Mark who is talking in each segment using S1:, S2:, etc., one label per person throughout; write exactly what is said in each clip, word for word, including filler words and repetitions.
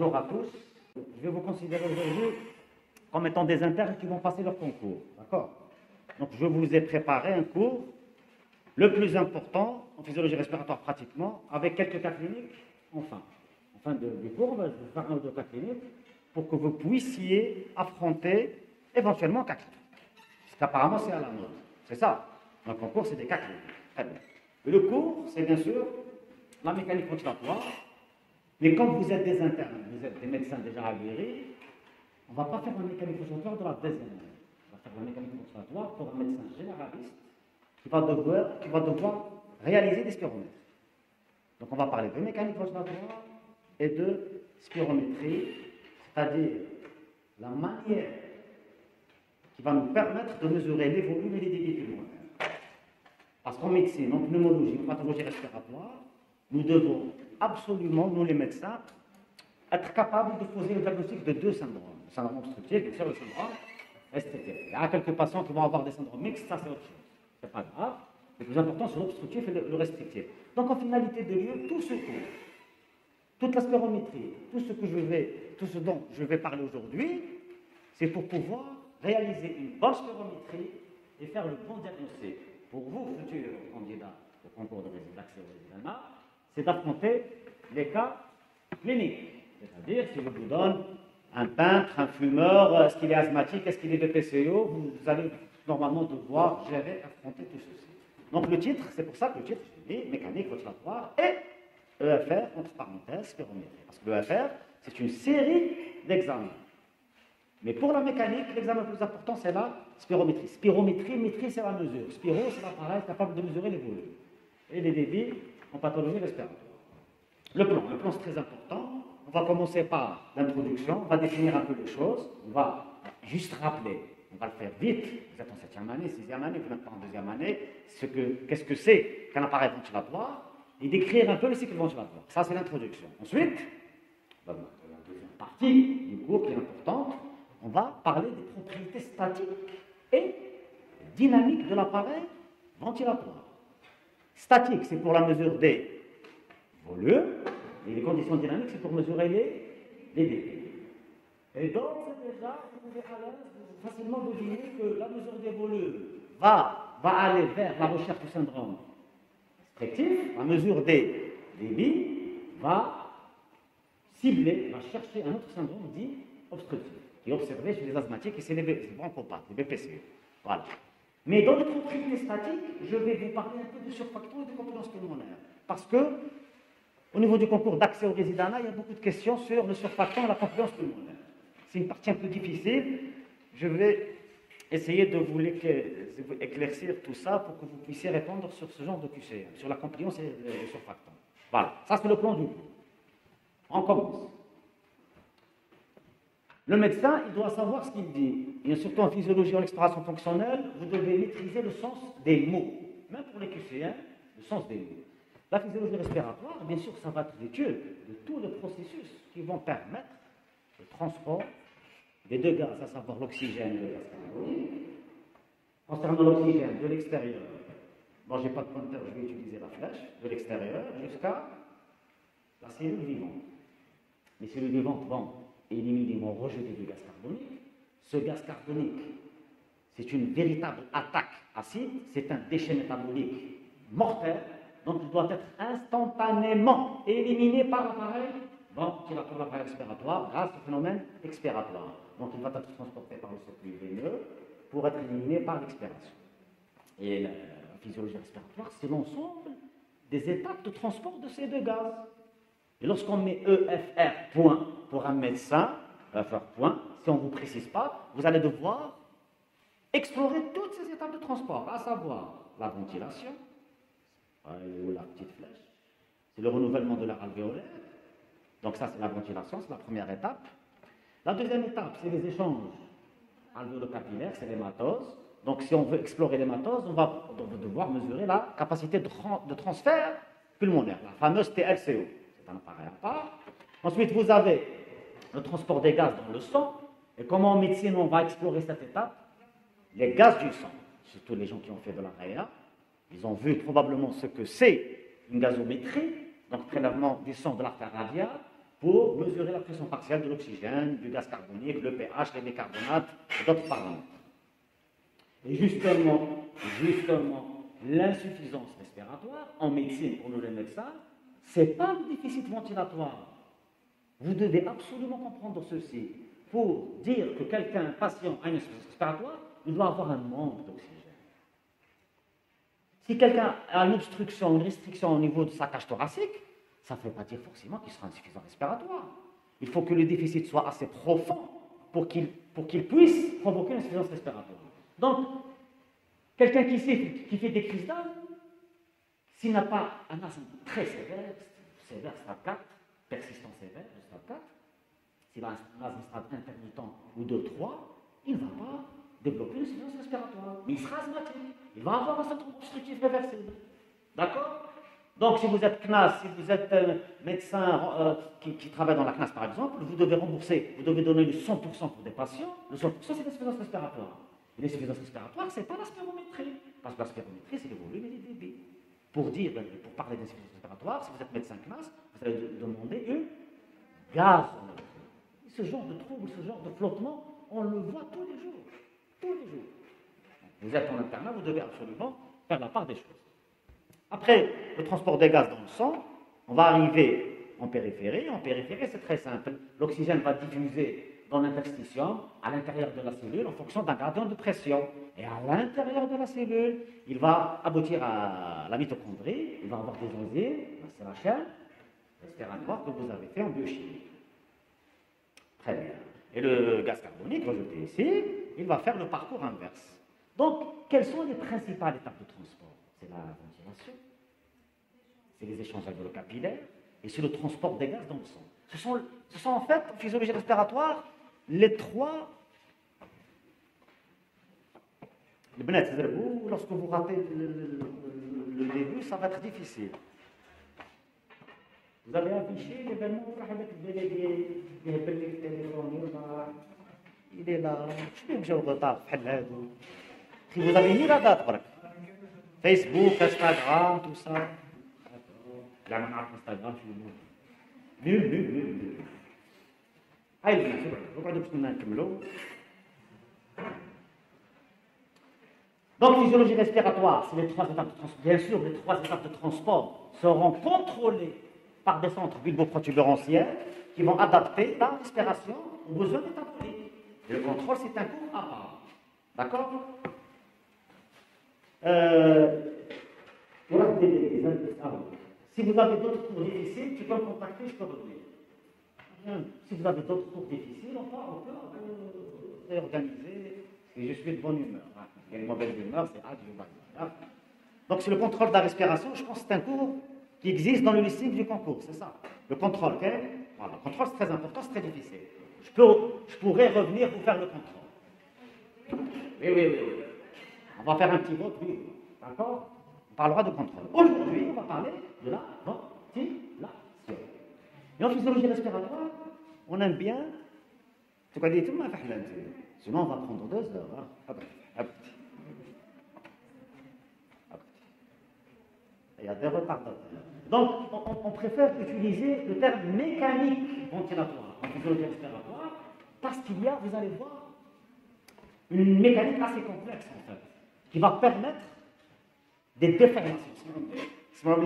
S1: Bonjour à tous. Je vais vous considérer aujourd'hui comme étant des internes qui vont passer leur concours. D'accord? Donc, je vous ai préparé un cours le plus important en physiologie respiratoire pratiquement, avec quelques cas cliniques enfin. En fin de, du cours, on va vous faire un ou deux cas cliniques pour que vous puissiez affronter éventuellement un cas clinique. Parce qu'apparemment, c'est à la mode. C'est ça. Un concours, c'est des cas cliniques. Très bien. Et le cours, c'est bien sûr la mécanique ventilatoire. Mais quand vous êtes des internes, vous êtes des médecins déjà aguerris, on ne va pas faire la mécanique ventilatoire de la deuxième année. On va faire la mécanique ventilatoire pour un médecin généraliste qui va devoir, qui va devoir réaliser des spirométries. Donc on va parler de mécanique ventilatoire et de spirométrie, c'est-à-dire la manière qui va nous permettre de mesurer les volumes et les débits pulmonaires. Parce qu'en médecine, en pneumologie, en pathologie respiratoire, nous devons absolument, nous les médecins, être capables de poser le diagnostic de deux syndromes. Le syndrome obstructif, bien sûr, le syndrome restrictif. Il y a quelques patients qui vont avoir des syndromes mixtes, ça c'est autre chose. Ce n'est pas grave. Le plus important, c'est l'obstructif et le restrictif. Donc, en finalité de lieu, tout ce cours, toute la spirométrie, tout ce, que je vais, tout ce dont je vais parler aujourd'hui, c'est pour pouvoir réaliser une bonne spirométrie et faire le bon diagnostic. Pour vous, futurs candidats au concours de d'accès au résident, c'est d'affronter les cas cliniques. C'est-à-dire, si je vous donne un peintre, un fumeur, est-ce qu'il est asthmatique, est-ce qu'il est B P C O, vous allez normalement devoir gérer, affronter tout ceci. Donc le titre, c'est pour ça que le titre, je dis mécanique ventilatoire et E F R, entre parenthèses, spirométrie. Parce que l'E F R, c'est une série d'examens. Mais pour la mécanique, l'examen le plus important, c'est la spirométrie. Spirométrie, métrie, c'est la mesure. Spiro, c'est l'appareil capable de mesurer les volumes et les débits en pathologie respiratoire. Le plan, le plan, c'est très important. On va commencer par l'introduction, on va définir un peu les choses, on va juste rappeler, on va le faire vite. Vous êtes en septième année, sixième année, vous n'êtes pas en deuxième année. Ce que, qu'est-ce que c'est qu'un appareil ventilatoire et décrire un peu le cycle ventilatoire. Ça, c'est l'introduction. Ensuite, dans la deuxième partie du cours qui est importante, on va parler des propriétés statiques et dynamiques de l'appareil ventilatoire. Statique, c'est pour la mesure des volumes, et les conditions dynamiques, c'est pour mesurer les, les débits. Et donc, c'est déjà, vous pouvez à l'aise facilement deviner que la mesure des volumes va, va aller vers la recherche du syndrome restrictif, la mesure des débits va cibler, va chercher un autre syndrome dit obstructif, qui est observé chez les asthmatiques, et c'est les bronchopathes, les B P C E. Voilà. Mais dans les propriétés statiques, je vais vous parler un peu de surfactants et de compétences pulmonaires. Parce que, au niveau du concours d'accès au résidanat, il y a beaucoup de questions sur le surfactant et la compétence pulmonaire. C'est une partie un peu difficile. Je vais essayer de vous éclaircir tout ça pour que vous puissiez répondre sur ce genre de Q C M, sur la compétence et le surfactant. Voilà, ça c'est le plan du cours. On commence. Le médecin, il doit savoir ce qu'il dit. Et surtout en physiologie ou en exploration fonctionnelle, vous devez maîtriser le sens des mots. Même pour les Q C M, le sens des mots. La physiologie respiratoire, bien sûr, ça va être l'étude de tous les processus qui vont permettre le transport des deux gaz, à savoir l'oxygène et le gaz carbonique. Concernant l'oxygène de l'extérieur, bon, je n'ai pas de pointeur, je vais utiliser la flèche, de l'extérieur jusqu'à la cellule vivante. Les cellules vivantes vont éliminer, vont rejeter du gaz carbonique. Ce gaz carbonique, c'est une véritable attaque acide, c'est un déchet métabolique mortel, donc il doit être instantanément éliminé par l'appareil ventilatoire, l'appareil respiratoire, grâce au phénomène expiratoire. Donc il va être transporté par le circuit veineux pour être éliminé par l'expiration. Et la physiologie respiratoire, c'est l'ensemble des étapes de transport de ces deux gaz. Et lorsqu'on met E F R point pour un médecin, E F R point, si on ne vous précise pas, vous allez devoir explorer toutes ces étapes de transport, à savoir la ventilation, ou la petite flèche, c'est le renouvellement de l'air alvéolaire. Donc ça, c'est la ventilation, c'est la première étape. La deuxième étape, c'est les échanges alvéolo-capillaires, c'est l'hématose. Donc si on veut explorer l'hématose, on va, on va devoir mesurer la capacité de, de transfert pulmonaire, la fameuse T L C O. C'est un appareil à part. Ensuite, vous avez le transport des gaz dans le sang. Et comment en médecine on va explorer cette étape? Les gaz du sang, surtout les gens qui ont fait de la R E A, ils ont vu probablement ce que c'est une gazométrie, donc prélèvement du sang de l'artère radiale, pour mesurer la pression partielle de l'oxygène, du gaz carbonique, le pH, les bicarbonates et d'autres paramètres. Et justement, justement, l'insuffisance respiratoire, en médecine, pour nous les médecins, ce n'est pas le déficit ventilatoire. Vous devez absolument comprendre ceci. Pour dire que quelqu'un, un patient, a une insuffisance respiratoire, il doit avoir un manque d'oxygène. Si quelqu'un a une obstruction, une restriction au niveau de sa cage thoracique, ça ne veut pas dire forcément qu'il sera insuffisant respiratoire. Il faut que le déficit soit assez profond pour qu'il pour qu'il puisse provoquer une insuffisance respiratoire. Donc, quelqu'un qui, qui fait des crises d'asthme, s'il n'a pas un asthme très sévère, sévère stade quatre, persistant sévère, stade quatre, s'il a un asthme stade intermittent ou deux trois, il ne va pas développer une insuffisance respiratoire. Mais il sera asthmatique. Il va avoir un syndrome obstructif réversible. D'accord? Donc, si vous êtes C N A S, si vous êtes euh, médecin euh, qui, qui travaille dans la C N A S par exemple, vous devez rembourser, vous devez donner le cent pour cent pour des patients. Le cent pour cent, c'est l'insuffisance respiratoire. Et l'insuffisance respiratoire, ce n'est pas la spirométrie. Parce que la spirométrie, c'est le volume et les débits. Pour dire, pour parler d'insuffisance respiratoire, si vous êtes médecin C N A S, vous allez demander une gazométrie. Ce genre de trouble, ce genre de flottement, on le voit tous les jours. Tous les jours. Vous êtes en internat, vous devez absolument faire la part des choses. Après le transport des gaz dans le sang, on va arriver en périphérie. En périphérie, c'est très simple. L'oxygène va diffuser dans l'interstitium, à l'intérieur de la cellule, en fonction d'un gradient de pression. Et à l'intérieur de la cellule, il va aboutir à la mitochondrie, il va avoir des enzymes, c'est la chaîne respiratoire que vous avez fait en biochimie. Très bien. Et le gaz carbonique, rejeté ici, il va faire le parcours inverse. Donc, quelles sont les principales étapes de transport? C'est la ventilation, c'est les échanges alvéolo-capillaires, et c'est le transport des gaz dans le sang. Ce sont, ce sont en fait, en physiologie respiratoire, les trois... Les benettes, lorsque vous ratez le, le, le début, ça va être difficile. Vous avez affiché l'événement, il est là, je vais au retard, si vous avez mis la date, Facebook, Instagram, tout ça. Là, on a Instagram, je suis nul, nul, nul, nul. Allez, bien sûr, vous regardez que nous avons. Donc, physiologie respiratoire, c'est les trois étapes de transport. Bien sûr, les trois étapes de transport seront contrôlées par des centres bulboprotubérantiels qui vont adapter la respiration aux besoins métaboliques. Et le contrôle, c'est un cours à part. D'accord? Euh, voilà, des, des, des, ah, si vous avez d'autres cours difficiles, tu peux me contacter, je peux revenir. Si vous avez d'autres cours difficiles, on peut, on peut euh, réorganiser. Et je suis de bonne humeur. Hein. Il y a une mauvaise humeur, c'est ah, je vais. Donc, c'est le contrôle de la respiration. Je pense que c'est un cours qui existe dans le listing du concours, c'est ça. Le contrôle, ok? Voilà, le contrôle, c'est très important, c'est très difficile. Je, peux, je pourrais revenir pour faire le contrôle. Oui, oui, oui. oui. On va faire un petit vote, oui. D'accord? On parlera de contrôle. Aujourd'hui, on va parler de la ventilation. Et en physiologie respiratoire, on aime bien. Tu vas dire, sinon, on va prendre deux heures. Hein. Il y a des retardateurs. Donc, on, on préfère utiliser le terme mécanique ventilatoire en physiologie respiratoire parce qu'il y a, vous allez voir, une mécanique assez complexe en fait, qui va permettre des déformations. C'est pas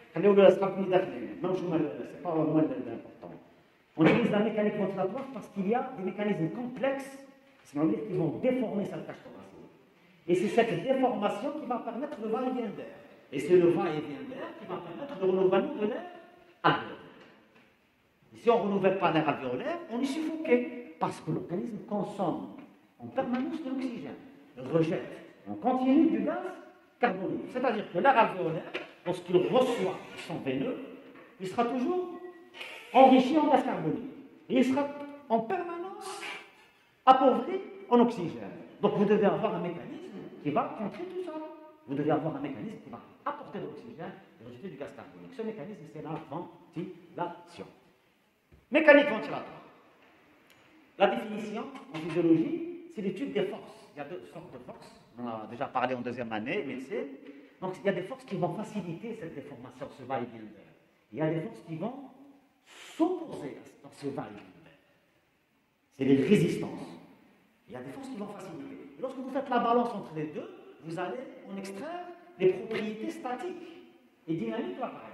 S1: vraiment important. On utilise la mécanique ventilatoire parce qu'il y a des mécanismes complexes qui vont déformer cette cage thoracique. Et c'est cette déformation qui va permettre le va-et-vient d'air. Et c'est le va-et-vient d'air qui va permettre le renouvellement de l'air alvéolaire. Et si on ne renouvelle pas l'air alvéolaire, on est suffoqué parce que l'organisme consomme en permanence de l'oxygène, rejette en continu du gaz carbonique. C'est-à-dire que l'air alvéolaire, lorsqu'il reçoit le sang veineux, il sera toujours enrichi en gaz carbonique. Et il sera en permanence appauvri en oxygène. Donc vous devez avoir un mécanisme qui va contrer tout ça. Vous devez avoir un mécanisme qui va apporter de l'oxygène et rejeter du gaz carbonique. Ce mécanisme, c'est la ventilation. Mécanique ventilatoire. La définition en physiologie, c'est l'étude des forces. Il y a deux sortes de forces. On en a déjà parlé en deuxième année, médecine. Donc, il y a des forces qui vont faciliter cette déformation, ce va-et-vient d'air. Il y a des forces qui vont s'opposer dans ce va-et-vient. C'est les résistances. Il y a des forces qui vont faciliter. Et lorsque vous faites la balance entre les deux, vous allez en extraire les propriétés statiques et dynamiques de l'appareil.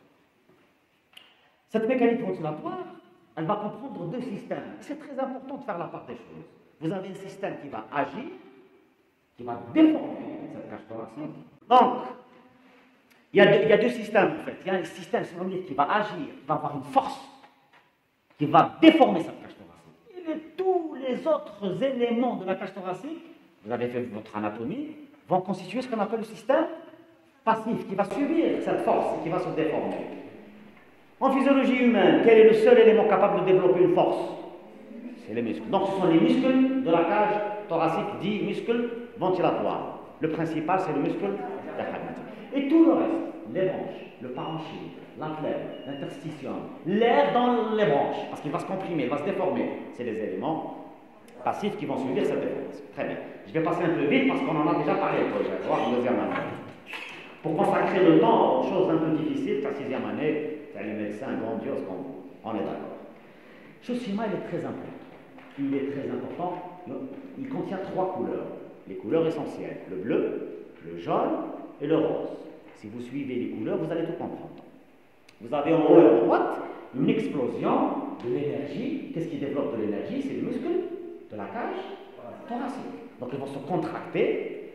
S1: Cette mécanique ventilatoire, elle va comprendre deux systèmes. C'est très important de faire la part des choses. Vous avez un système qui va agir, qui va déformer cette cage thoracique. Donc, il y, a deux, il y a deux systèmes en fait. Il y a un système qui va agir, qui va avoir une force, qui va déformer cette cage thoracique. Et les, tous les autres éléments de la cage thoracique, vous avez fait votre anatomie, vont constituer ce qu'on appelle le système passif, qui va subir cette force et qui va se déformer. En physiologie humaine, quel est le seul élément capable de développer une force? C'est les muscles. Donc ce sont les muscles de la cage thoracique, dits muscles ventilatoires. Le principal, c'est le muscle diaphragmatique. Et tout le reste, les branches, le parenchyme, la plèvre, l'interstitium, l'air dans les branches, parce qu'il va se comprimer, il va se déformer. C'est les éléments passifs qui vont subir cette déformation. Très bien. Je vais passer un peu vite parce qu'on en a déjà parlé. Je vais voir une deuxième année. Pour consacrer le temps aux choses un peu difficiles, la sixième année, c'est les médecins grandioses comme vous. On est d'accord. Shoshima, il est très important. Il est très important. Il contient trois couleurs. Les couleurs essentielles. Le bleu, le jaune et le rose. Si vous suivez les couleurs, vous allez tout comprendre. Vous avez en haut et à droite une explosion de l'énergie. Qu'est-ce qui développe de l'énergie? C'est les muscles de la cage thoracique. Donc ils vont se contracter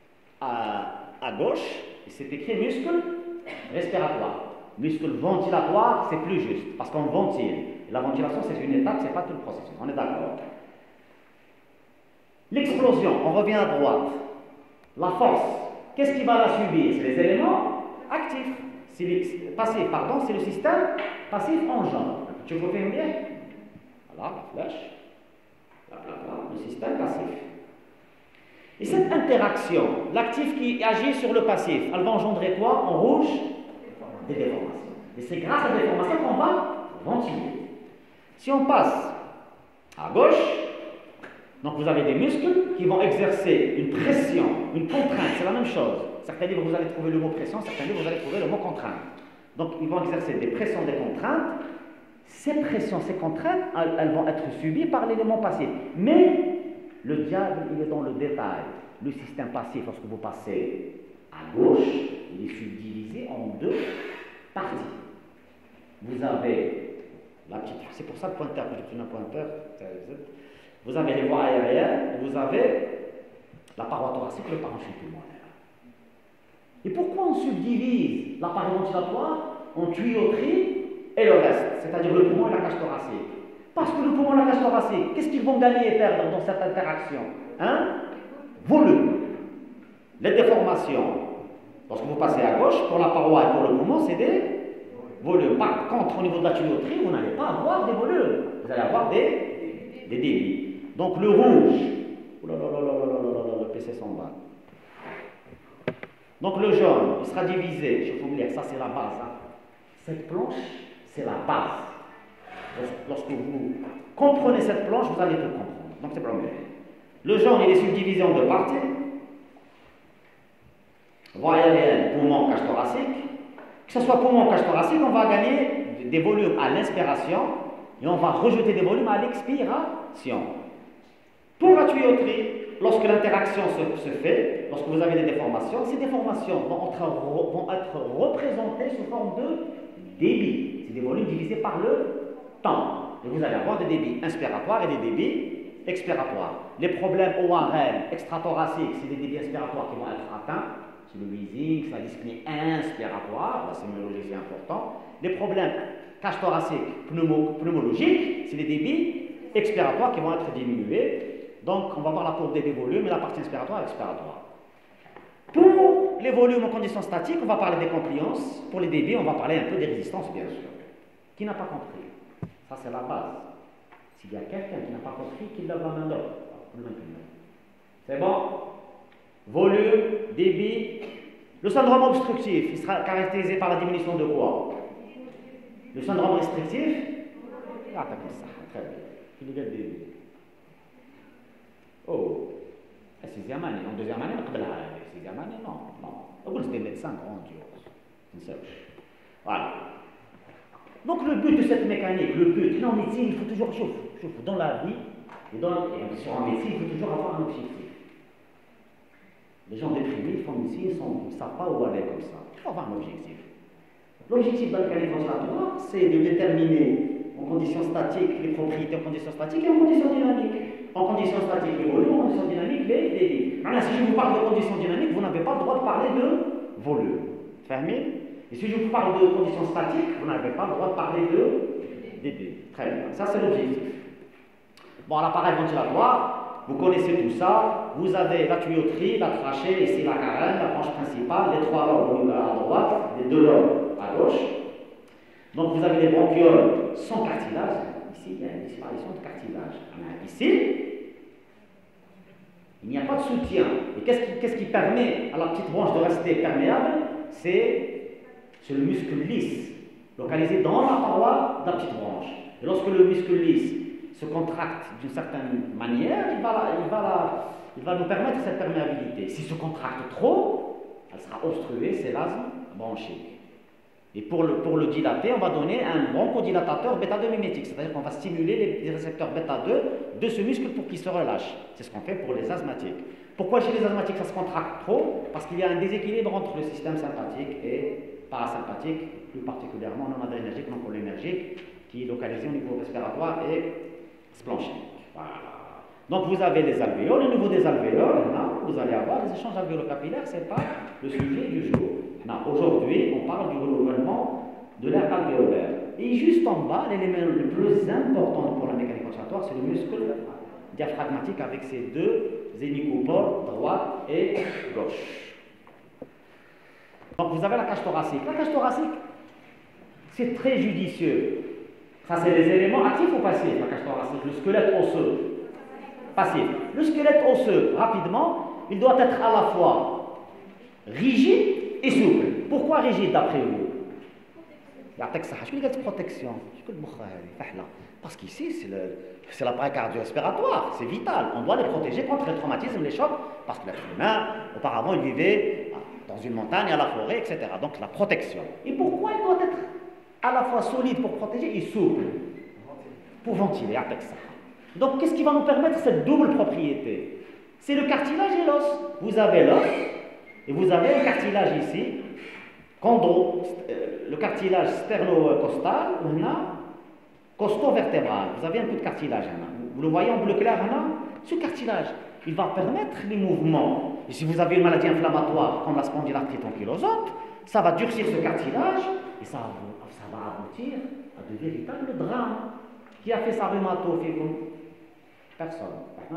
S1: à, à gauche, et c'est écrit muscle respiratoire. Muscle ventilatoire, c'est plus juste, parce qu'on ventile. Et la ventilation, c'est une étape, c'est pas tout le processus. On est d'accord. L'explosion, on revient à droite. La force, qu'est-ce qui va la subir? C'est les éléments actifs. C'est les, passif, pardon, c'est le système passif en jaune. Tu vous fais bien? Voilà, la flèche. Là, là, là, le système passif. Et cette interaction, l'actif qui agit sur le passif, elle va engendrer quoi? En rouge, des déformations. Et c'est grâce à des déformations qu'on va ventiler. Si on passe à gauche, donc vous avez des muscles qui vont exercer une pression, une contrainte, c'est la même chose. Certains livres vous allez trouver le mot pression, certains livres vous allez trouver le mot contrainte. Donc ils vont exercer des pressions, des contraintes. Ces pressions, ces contraintes, elles, elles vont être subies par l'élément passif. Mais le diable, il est dans le détail. Le système passif, lorsque vous passez à gauche, il est subdivisé en deux parties. Vous avez la petite, c'est pour ça le pointeur, que j'ai pris un pointeur, vous avez les voies aériennes, et vous avez la paroi thoracique, le parenchyme pulmonaire. Et pourquoi on subdivise l'appareil ventilatoire en tuyauterie et le reste, c'est-à-dire le poumon et la cage thoracique? Parce que le poumon et la cage thoracique, qu'est-ce qu'ils vont gagner et perdre dans cette interaction? Hein? Volume. Les déformations, lorsque vous passez à gauche, pour la paroi et pour le poumon, c'est des volumes. Par contre, au niveau de la tuyauterie, vous n'allez pas avoir des volumes, vous allez avoir des, des débits. Donc le rouge, oh là là là là là là là là, le P C s'en bat. Donc le jaune, il sera divisé, je vais vous dire, ça c'est la base. Hein. Cette planche, c'est la base. Lorsque vous comprenez cette planche, vous allez tout comprendre. Donc c'est pas mieux. Le jaune, il est subdivisé en deux parties. Voie aérienne, poumon, cage thoracique. Que ce soit poumon, cage thoracique, on va gagner des volumes à l'inspiration et on va rejeter des volumes à l'expiration. Pour la tuyauterie, lorsque l'interaction se, se fait, lorsque vous avez des déformations, ces déformations vont être, vont être représentées sous forme de débit. C'est des volumes divisés par le temps. Et vous allez avoir des débits inspiratoires et des débits expiratoires. Les problèmes O R L extrathoraciques, c'est des débits inspiratoires qui vont être atteints. C'est le wheezing, c'est la dyspnée inspiratoire, la sémiologie c'est important. Les problèmes cage thoracique pneumo, pneumologiques, c'est des débits expiratoires qui vont être diminués. Donc, on va voir la courbe des volumes et la partie inspiratoire et expiratoire. Pour les volumes en conditions statiques, on va parler des compliances. Pour les débits, on va parler un peu des résistances, bien sûr. Qui n'a pas compris? Ça, c'est la base. S'il y a quelqu'un qui n'a pas compris, qu'il lève la main d'or. C'est bon? Volume, débit. Le syndrome obstructif, il sera caractérisé par la diminution de quoi? Le syndrome restrictif? Ah, t'as ça. Très bien. Il y a le débit. Oh, la sixième année, en deuxième année, on a la sixième année, non, non. On c'est des médecins grandioses. Voilà. Donc le but de cette mécanique, le but, là en médecine, il faut toujours, chauffe, chauffe, dans la vie, et, dans, et sur en médecine, il faut toujours avoir un objectif. Les gens déprimés, ils font médecine, ils ne savent pas où aller comme ça. Il faut avoir un objectif. L'objectif de la mécanique oscillatoire, c'est de déterminer en conditions statiques les propriétés en conditions statiques et en conditions dynamiques. En conditions statiques, le volume, en conditions dynamiques, les débits. Maintenant, si je vous parle de conditions dynamiques, vous n'avez pas le droit de parler de volume. Fermé. Et si je vous parle de conditions statiques, vous n'avez pas le droit de parler de débit. Très bien. Ça, c'est l'objectif. Bon, l'appareil ventilatoire, vous connaissez tout ça. Vous avez la tuyauterie, la trachée, ici la carène, la branche principale, les trois lobes à droite, les deux lobes à gauche. Donc, vous avez les bronchioles sans cartilage. Ici, il y a une disparition de cartilage. Ici, il n'y a pas de soutien. Et qu'est-ce qui, qu'est-ce qui permet à la petite branche de rester perméable? C'est le muscle lisse, localisé dans la paroi de la petite branche. Et lorsque le muscle lisse se contracte d'une certaine manière, il va, la, il, va la, il va nous permettre cette perméabilité. S'il se contracte trop, elle sera obstruée, c'est l'asthme bronchique. Et pour le, pour le dilater, on va donner un bronchodilatateur bêta deux mimétique, c'est-à-dire qu'on va stimuler les, les récepteurs bêta deux de ce muscle pour qu'il se relâche. C'est ce qu'on fait pour les asthmatiques. Pourquoi chez les asthmatiques ça se contracte trop? Parce qu'il y a un déséquilibre entre le système sympathique et parasympathique, plus particulièrement non adrénergique, non cholinergique, qui est localisé au niveau respiratoire et splanchnique. Voilà. Donc vous avez les alvéoles. Au niveau des alvéoles, vous allez avoir les échanges alvéolo-capillaires, ce n'est pas le sujet du jour. Aujourd'hui, on parle du renouvellement de l'air alvéolaire. Et juste en bas, l'élément le plus important pour la mécanique ventilatoire, c'est le muscle diaphragmatique avec ses deux hémicopoles, droite et gauche. Donc vous avez la cage thoracique. La cage thoracique, c'est très judicieux. Ça, c'est les éléments actifs ou passifs, la cage thoracique. Le squelette osseux, passif. Le squelette osseux, rapidement, il doit être à la fois rigide et souple. Pourquoi rigide d'après vous? Protection. Parce qu'ici, c'est l'appareil cardio-respiratoire, c'est vital. On doit les protéger contre les traumatismes, les chocs, parce que l'être humain, auparavant, il vivait dans une montagne, à la forêt, et cetera. Donc la protection. Et pourquoi il doit être à la fois solide pour protéger et souple? Pour ventiler, avec ça. Donc qu'est-ce qui va nous permettre cette double propriété? C'est le cartilage et l'os. Vous avez l'os et vous avez le cartilage ici, chondro, le cartilage sternocostal, on a costo-vertébral. Vous avez un peu de cartilage, vous le voyez en bleu clair, ce cartilage, il va permettre les mouvements. Et si vous avez une maladie inflammatoire comme la spondylarthrite ankylosante, ça va durcir ce cartilage et ça, ça va aboutir à de véritables drames. Qui a fait sa rhumato? Personne.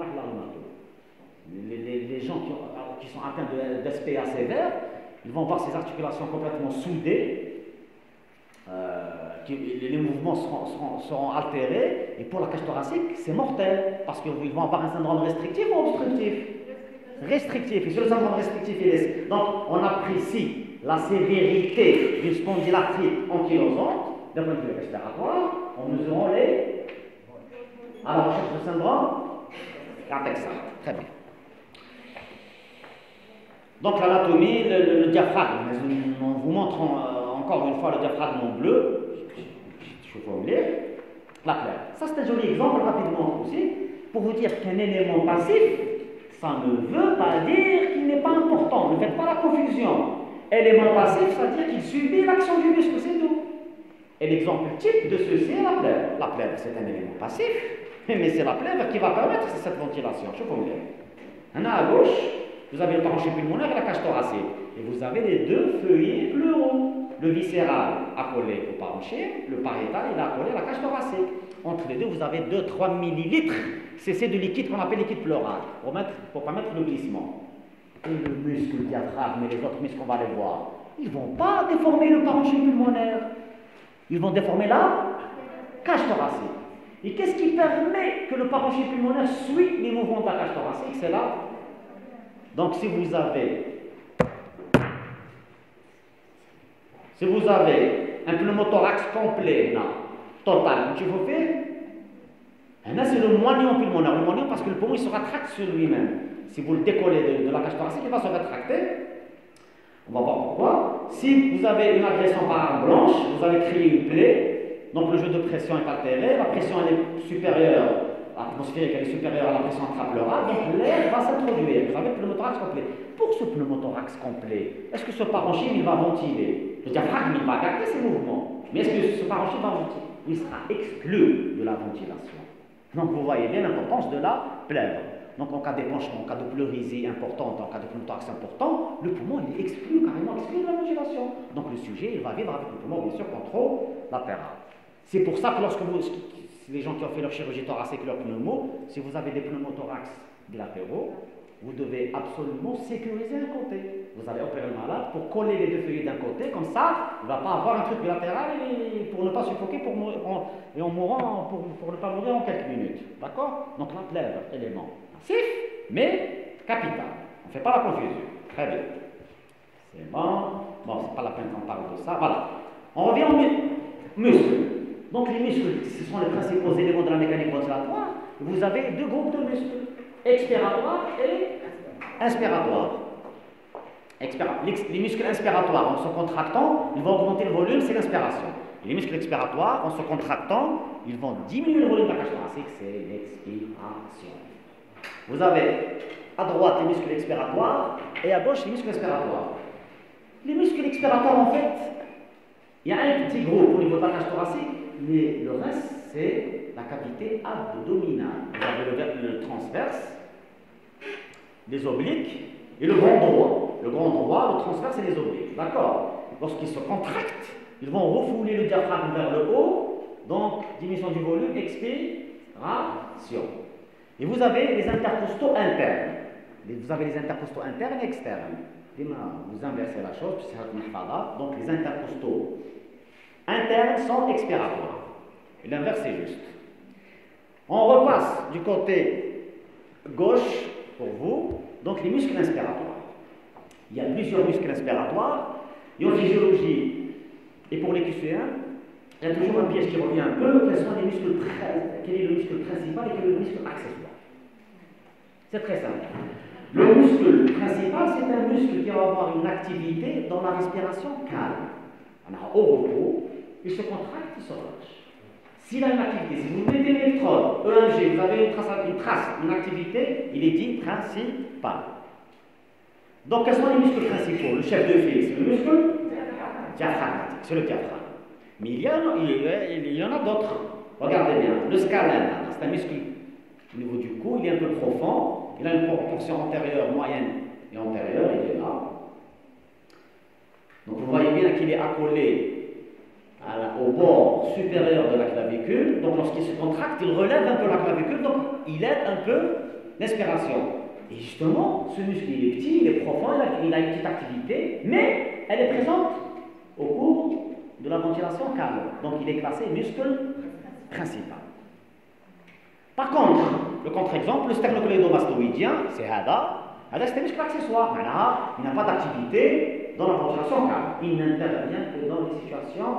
S1: Les, les, les gens qui, ont, qui sont atteints d'S P A sévère, ils vont voir ces articulations complètement soudées, euh, qui, les mouvements seront, seront, seront altérés, et pour la cage thoracique, c'est mortel, parce qu'ils vont avoir un syndrome restrictif ou obstructif? Restrictif. Et sur le syndrome restrictif, il est... Donc, on apprécie la sévérité d'une spondylarthrite ankylosante, d'un point de vue respiratoire, en mesurant les... à la recherche de syndrome, avec ça. Très bien. Donc l'anatomie, le, le, le diaphragme, on vous montre en, encore une fois le diaphragme en bleu, je vais formuler, la plaie. Ça c'est un joli exemple rapidement aussi, pour vous dire qu'un élément passif, ça ne veut pas dire qu'il n'est pas important, ne faites pas la confusion. Élément passif, ça veut dire qu'il subit l'action du muscle, c'est tout. Et l'exemple type de ceci est la plèvre. La plèvre c'est un élément passif, mais c'est la plèvre qui va permettre cette ventilation, je formule. Un à gauche, vous avez le parenchyme pulmonaire et la cage thoracique. Et vous avez les deux feuillets pleuraux. Le viscéral accolé au parenchyme, le pariétal il est accolé à la cage thoracique. Entre les deux, vous avez deux à trois millilitres. C'est de liquide qu'on appelle liquide pleural, pour, mettre, pour permettre le glissement. Et le muscle, le diaphragme et les autres muscles qu'on va aller voir, ils ne vont pas déformer le parenchyme pulmonaire. Ils vont déformer la cage thoracique. Et qu'est-ce qui permet que le parenchyme pulmonaire suit les mouvements de la cage thoracique? C'est là. Donc si vous avez si vous avez un pneumothorax complet, non, total, tu vous fais, là c'est le moignon pulmonaire. Le moignon parce que le poumon il se rétracte sur lui-même. Si vous le décollez de, de la cage thoracique, il va se rétracter. On va voir pourquoi. Si vous avez une agression par arme blanche, vous allez créer une plaie, Donc le jeu de pression est altéré, la pression elle est supérieure, atmosphérique elle est supérieure à la pression intrapleurale, donc l'air va s'introduire. Vous avez le pneumothorax complet. Pour ce pneumothorax complet, est-ce que ce parenchyme il va ventiler? Le diaphragme il va garder ses mouvements, mais est-ce que ce parenchyme va ventiler? Il sera exclu de la ventilation. Donc vous voyez bien l'importance de la plèvre. Donc en cas d'épanchement, en cas de pleurésie importante, en cas de pneumothorax important, le poumon il est exclu, carrément exclu de la ventilation. Donc le sujet il va vivre avec le poumon bien sûr controlatéral. C'est pour ça que lorsque vous, les gens qui ont fait leur chirurgie thoracique, leur pneumo, si vous avez des pneumothorax latéraux, vous devez absolument sécuriser un côté. Vous allez opérer le malade pour coller les deux feuillets d'un côté, comme ça, il ne va pas avoir un truc bilatéral et pour ne pas suffoquer pour mourir, en, et en mourant, pour, pour ne pas mourir en quelques minutes. D'accord? Donc la plèvre, élément massif, mais capital. On ne fait pas la confusion. Très bien. C'est bon. Bon, c'est pas la peine qu'on parle de ça. Voilà. On revient aux mu muscles. Donc les muscles, ce sont les principaux éléments de la mécanique ventilatoire. Vous avez deux groupes de muscles, expiratoire et inspiratoire. Expira les, les muscles inspiratoires, en se contractant, ils vont augmenter le volume, c'est l'inspiration. Les muscles expiratoires, en se contractant, ils vont diminuer le volume de la cage thoracique, c'est l'expiration. Vous avez à droite les muscles expiratoires et à gauche les muscles inspiratoires. Les muscles expiratoires, en fait, il y a un petit groupe au niveau de la cage thoracique, mais le reste, c'est la cavité abdominale. Vous avez le, le transverse, les obliques et le grand droit. Le grand droit, le transverse et les obliques. D'accord? Lorsqu'ils se contractent, ils vont refouler le diaphragme vers le haut, donc diminution du volume, expiration. Et vous avez les intercostaux internes. Vous avez les intercostaux internes et externes. Vous inversez la chose, donc les intercostaux internes sont expiratoires. Et l'inverse est juste. On repasse du côté gauche pour vous, donc les muscles inspiratoires. Il y a plusieurs muscles inspiratoires, et en physiologie, et pour les Q C un, il y a toujours un piège qui revient un peu, quels sont les muscles, quel est le muscle principal et quel est le muscle accessoire. C'est très simple. Le muscle principal, c'est un muscle qui va avoir une activité dans la respiration calme. Alors, au repos, il se contracte, il se relâche. S'il a une activité, si vous mettez l'électrode, E M G, vous avez une trace, une trace, une activité, il est dit principal. Donc, quels sont les muscles principaux? Le chef de file, c'est le muscle diaphragmatique, c'est le diaphragme. Mais il y, a, il, il y en a d'autres. Regardez bien, le scalène, c'est un muscle au niveau du cou, il est un peu profond, il a une proportion antérieure, moyenne et antérieure, il est là. Donc vous voyez bien qu'il est accolé à la, au bord supérieur de la clavicule, donc lorsqu'il se contracte, il relève un peu la clavicule, donc il aide un peu l'inspiration. Et justement, ce muscle il est petit, il est profond, il a, il a une petite activité, mais elle est présente au cours de la ventilation calme. Donc il est classé muscle principal. Par contre, le contre-exemple, le sternocleidomastoïdien, c'est Hada. Hada, c'est un muscle accessoire. Maintenant, il n'a pas d'activité dans la ventilation calme. Il n'intervient que dans les situations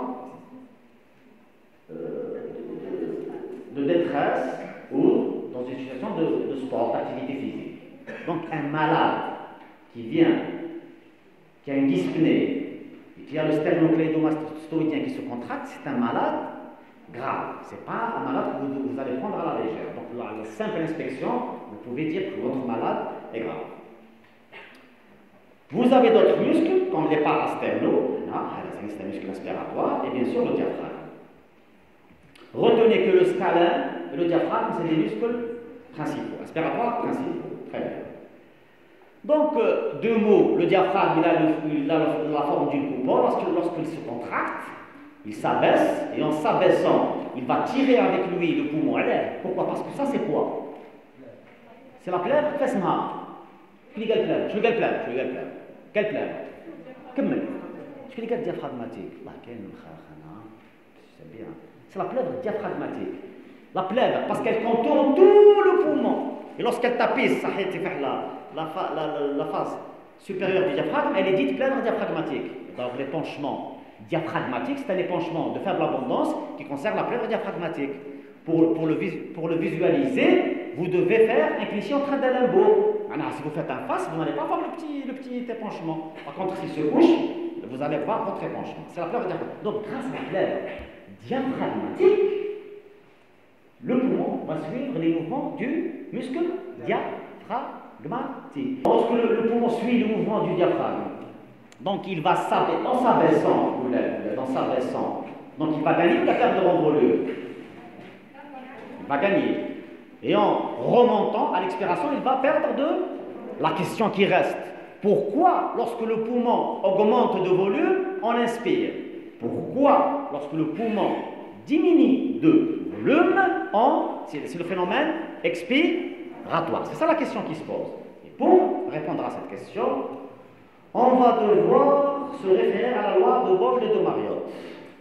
S1: euh, de détresse ou dans une situation de, de sport, d'activité physique. Donc, un malade qui vient, qui a une dyspnée, et qui a le sternocleidomastoïdien qui se contracte, c'est un malade grave. Ce n'est pas un malade que vous, vous allez prendre à la légère. Donc, là, la simple inspection, vous pouvez dire que votre malade est grave. Vous avez d'autres muscles, comme les parasternaux, c'est un muscle inspiratoire, et bien sûr le diaphragme. Retenez que le scalène et le diaphragme, c'est des muscles principaux, inspiratoires principaux. Très bien. Donc, euh, deux mots, le diaphragme, il a, le, il a le, la forme d'une coupole, lorsqu'il lorsqu'il se contracte, il s'abaisse, et en s'abaissant, il va tirer avec lui le poumon à l'air. Pourquoi? Parce que ça, c'est quoi? C'est la plèvre, fesma. Je dis quelle plèvre? Je dis quelle plèvre? Je dis quelle plèvre? Quelle plèvre? Kemmel. Je dis quelle diaphragmatique? C'est bien. C'est la plèvre diaphragmatique. La plèvre, parce qu'elle contourne tout le poumon. Et lorsqu'elle tapisse, ça la, la, la, la phase supérieure du diaphragme, elle est dite plèvre diaphragmatique. Donc l'épanchement diaphragmatique, c'est un épanchement de faible abondance qui concerne la plèvre diaphragmatique. Pour, pour, le, pour le visualiser, vous devez faire inclinaison train d'un limbo. Alors, si vous faites un face, vous n'allez pas voir le petit, le petit épanchement. Par contre, s'il se couche, vous allez voir votre épanchement. C'est la plèvre diaphragmatique. Donc, grâce à la plèvre diaphragmatique, le poumon va suivre les mouvements du muscle diaphragmatique. Lorsque le, le poumon suit le mouvement du diaphragme, donc il va s'abaisser, en s'abaissant, dans s'abaissant, donc il va gagner la perte de volume. Il va gagner. Et en remontant à l'expiration, il va perdre de la question qui reste. Pourquoi, lorsque le poumon augmente de volume, on inspire? Pourquoi, lorsque le poumon diminue de volume, on, c'est le phénomène expiratoire? C'est ça la question qui se pose. Et pour répondre à cette question, on va devoir se référer à la loi de Boyle et de Mariotte.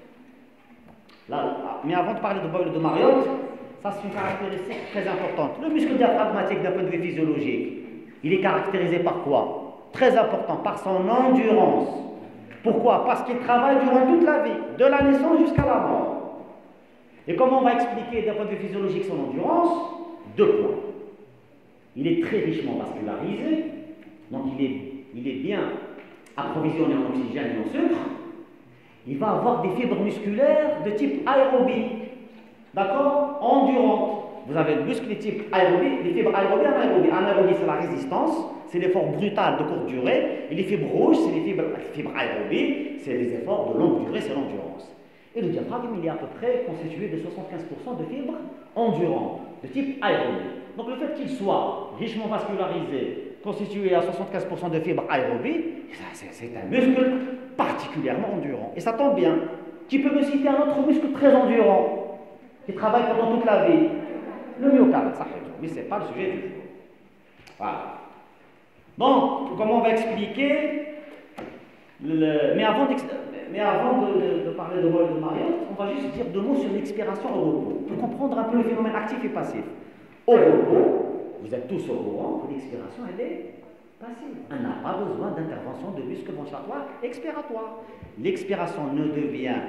S1: Là, mais avant de parler de Boyle et de Mariotte, ça c'est une caractéristique très importante. Le muscle diaphragmatique d'un point de vue physiologique, il est caractérisé par quoi? Très important, par son endurance. Pourquoi? Parce qu'il travaille durant toute la vie, de la naissance jusqu'à la mort. Et comment on va expliquer d'un point de vue physiologique son endurance? Deux points. Il est très richement vascularisé, donc il est, il est bien approvisionné en oxygène et en sucre. Il va avoir des fibres musculaires de type aérobie, d'accord? Endurantes. Vous avez le muscle de type aérobie, les fibres aérobie et anaérobie. Anaérobie, c'est la résistance, c'est l'effort brutal de courte durée. Et les fibres rouges, c'est les fibres, les fibres aérobie, c'est les efforts de longue durée, c'est l'endurance. Et le diaphragme, il est à peu près constitué de soixante-quinze pour cent de fibres endurantes, de type aérobie. Donc le fait qu'il soit richement vascularisé, constitué à soixante-quinze pour cent de fibres aérobie, c'est un muscle particulièrement endurant. Et ça tombe bien. Qui peut me citer un autre muscle très endurant, qui travaille pendant toute la vie? Le myocarde, ça fait tout. Mais ce n'est pas le sujet du jour. Voilà. Donc, comment on va expliquer le... Mais avant, Mais avant de, de, de parler de Boyle et de Mariotte, on va juste dire deux mots sur l'expiration au repos, pour comprendre un peu le phénomène actif et passif. Au repos, vous êtes tous au courant que l'expiration, elle est passive. On n'a pas besoin d'intervention de muscles ventilatoires expiratoires. L'expiration ne devient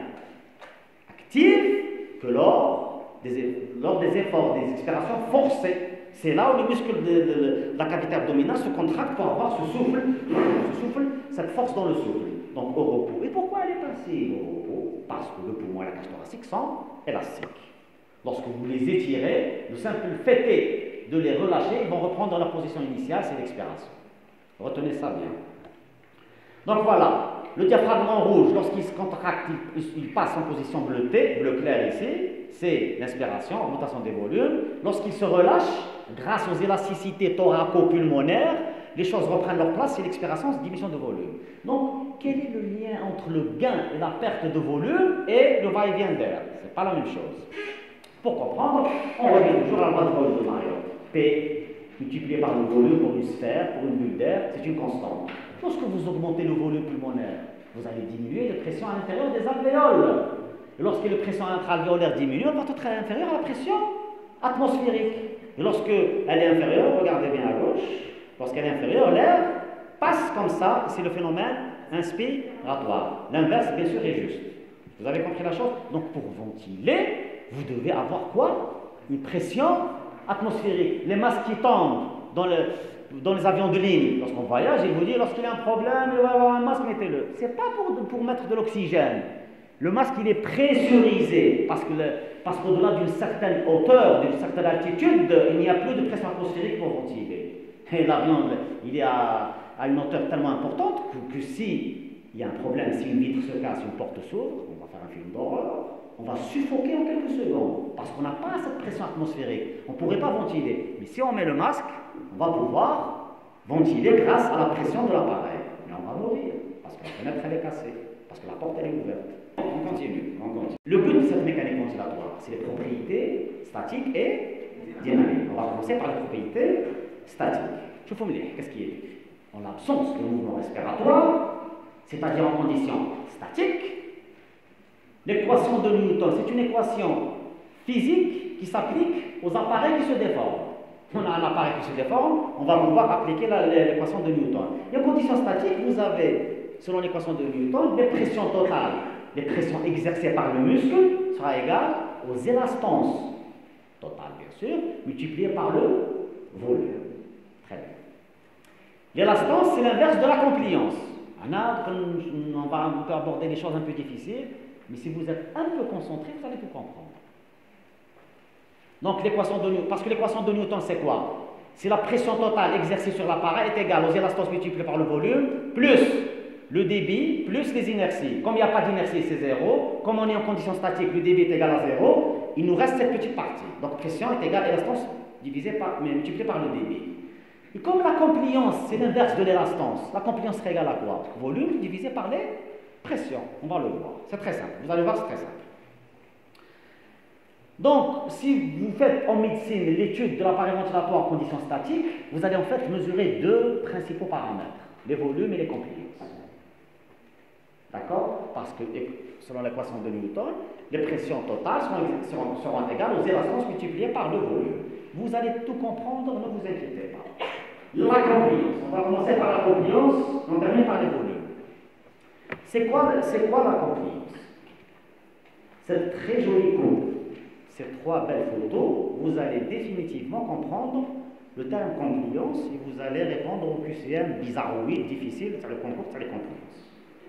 S1: active que lors des, lors des efforts, des expirations forcées. C'est là où le muscle de, de, de la cavité abdominale se contracte pour avoir ce souffle, ce souffle, cette force dans le souffle. Donc au repos. Et pourquoi elle est passive au repos? Parce que le poumon et la cage thoracique sont élastiques. Lorsque vous les étirez, le simple fait est de les relâcher, ils vont reprendre leur position initiale, c'est l'expiration. Retenez ça bien. Donc voilà, le diaphragme en rouge, lorsqu'il se contracte, il, il passe en position bleutée, bleu clair ici, c'est l'inspiration, augmentation des volumes. Lorsqu'il se relâche, grâce aux élasticités thoraco-pulmonaires, les choses reprennent leur place, c'est l'expiration, c'est diminution de volume. Donc, quel est le lien entre le gain et la perte de volume et le va-et-vient d'air? Ce n'est pas la même chose. Pour comprendre, on revient toujours à la loi de Boyle de Mariotte. P multiplié par le volume pour une sphère, pour une bulle d'air, c'est une constante. Lorsque vous augmentez le volume pulmonaire, vous allez diminuer la pression à l'intérieur des alvéoles. Et lorsque la pression intra-alvéolaire diminue, elle va être inférieure à la pression atmosphérique. Et lorsque elle est inférieure, regardez bien à gauche, lorsqu'elle est inférieure, l'air passe comme ça, c'est le phénomène inspiratoire. L'inverse, bien sûr, est juste. Vous avez compris la chose? Donc, pour ventiler, vous devez avoir quoi? Une pression atmosphérique. Les masques qui tombent dans, le, dans les avions de ligne, lorsqu'on voyage, ils vous disent, lorsqu'il y a un problème, il va y avoir un masque, mettez-le. Ce n'est pas pour, pour mettre de l'oxygène. Le masque, il est pressurisé, parce que le, parce qu'au-delà d'une certaine hauteur, d'une certaine altitude, il n'y a plus de pression atmosphérique pour ventiler. Et l'avion, il est à, à une hauteur tellement importante que, que si il y a un problème, si une vitre se casse, une porte s'ouvre, on va faire un film d'horreur, on va suffoquer en quelques secondes, parce qu'on n'a pas cette pression atmosphérique. On ne pourrait pas ventiler. Mais si on met le masque, on va pouvoir ventiler grâce à la pression de l'appareil. Mais on va mourir, parce que la fenêtre, elle est cassée, parce que la porte, elle est ouverte. On continue, on continue. Le but de cette mécanique ventilatoire, c'est les propriétés statiques et dynamiques. On va commencer par les propriétés statiques. Je vous dis, qu'est-ce qui est dit? En l'absence de mouvement respiratoire, c'est-à-dire en conditions statiques, l'équation de Newton, c'est une équation physique qui s'applique aux appareils qui se déforment. On a un appareil qui se déforme, on va pouvoir appliquer l'équation de Newton. Et en conditions statiques, vous avez, selon l'équation de Newton, les pressions totales. Les pressions exercées par le muscle sera égale aux élastances totales, bien sûr, multipliées par le volume. Très bien. L'élastance, c'est l'inverse de la compliance. On, a, on, va, on peut aborder des choses un peu difficiles. Mais si vous êtes un peu concentré, vous allez tout comprendre. Donc l'équation de Newton, parce que l'équation de Newton, c'est quoi? Si la pression totale exercée sur l'appareil est égale aux élastances multipliées par le volume, plus le débit, plus les inerties. Comme il n'y a pas d'inertie, c'est zéro. Comme on est en condition statique, le débit est égal à zéro. Il nous reste cette petite partie. Donc pression est égale à élastance divisée par, mais multipliée par le débit. Et comme la compliance, c'est l'inverse de l'élastance, la compliance serait égale à quoi? Volume divisé par les pressions. On va le voir. C'est très simple. Vous allez voir, c'est très simple. Donc, si vous faites en médecine l'étude de l'appareil ventilatoire en conditions statiques, vous allez en fait mesurer deux principaux paramètres, les volumes et les compliances. D'accord? Parce que, selon l'équation de Newton, les pressions totales seront, seront, seront égales aux élastances multipliées par le volume. Vous allez tout comprendre, ne vous inquiétez pas. La compliance. On va commencer par la compliance, on termine par les volumes. C'est quoi, c'est quoi la compliance? Cette très jolie courbe, ces trois belles photos, vous allez définitivement comprendre le terme compliance et vous allez répondre au Q C M bizarroïde, difficile, c'est le concours, c'est les compliances.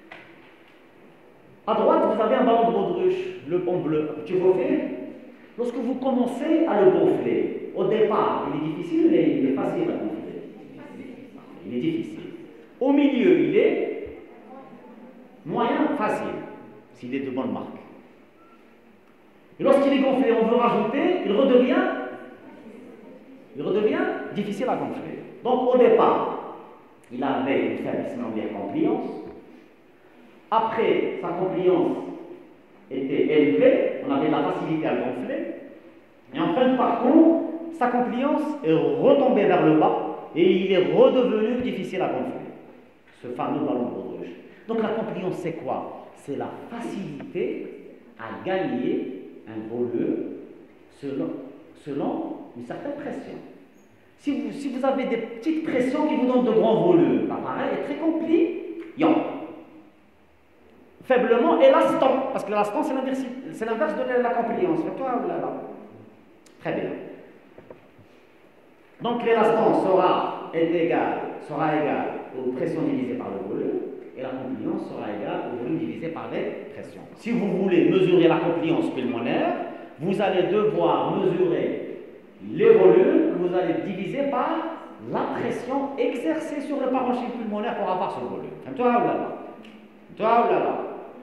S1: À droite, vous avez un ballon de baudruche, le pont bleu. Tu vois fait? Lorsque vous commencez à le gonfler, au départ, il est difficile, mais il est facile à gonfler. Il est difficile. Au milieu, il est moyen, facile, s'il est de bonne marque. Et lorsqu'il est gonflé, on veut rajouter, il redevient, il redevient difficile à gonfler. Donc au départ, il avait une faible compliance. Après, sa compliance était élevée, on avait la facilité à le gonfler. Et en fin de parcours, sa compliance est retombée vers le bas et il est redevenu difficile à gonfler. Ce fameux ballon de baudruche. Donc la compliance, c'est quoi? C'est la facilité à gagner un volume selon, selon une certaine pression. Si vous, si vous avez des petites pressions qui vous donnent de grands volumes, l'appareil est très compliant. Faiblement élastant, parce que l'élastant c'est l'inverse de la compliance. Toi, là, là. Très bien. Donc l'élastant sera, est égal, sera égal aux pressions divisées par le volume, et la compliance sera égale au volume divisé par les pressions. Si vous voulez mesurer la compliance pulmonaire, vous allez devoir mesurer les volumes que vous allez diviser par la pression exercée sur le parenchyme pulmonaire pour avoir ce volume. Toi ou là là. Toi ou là là.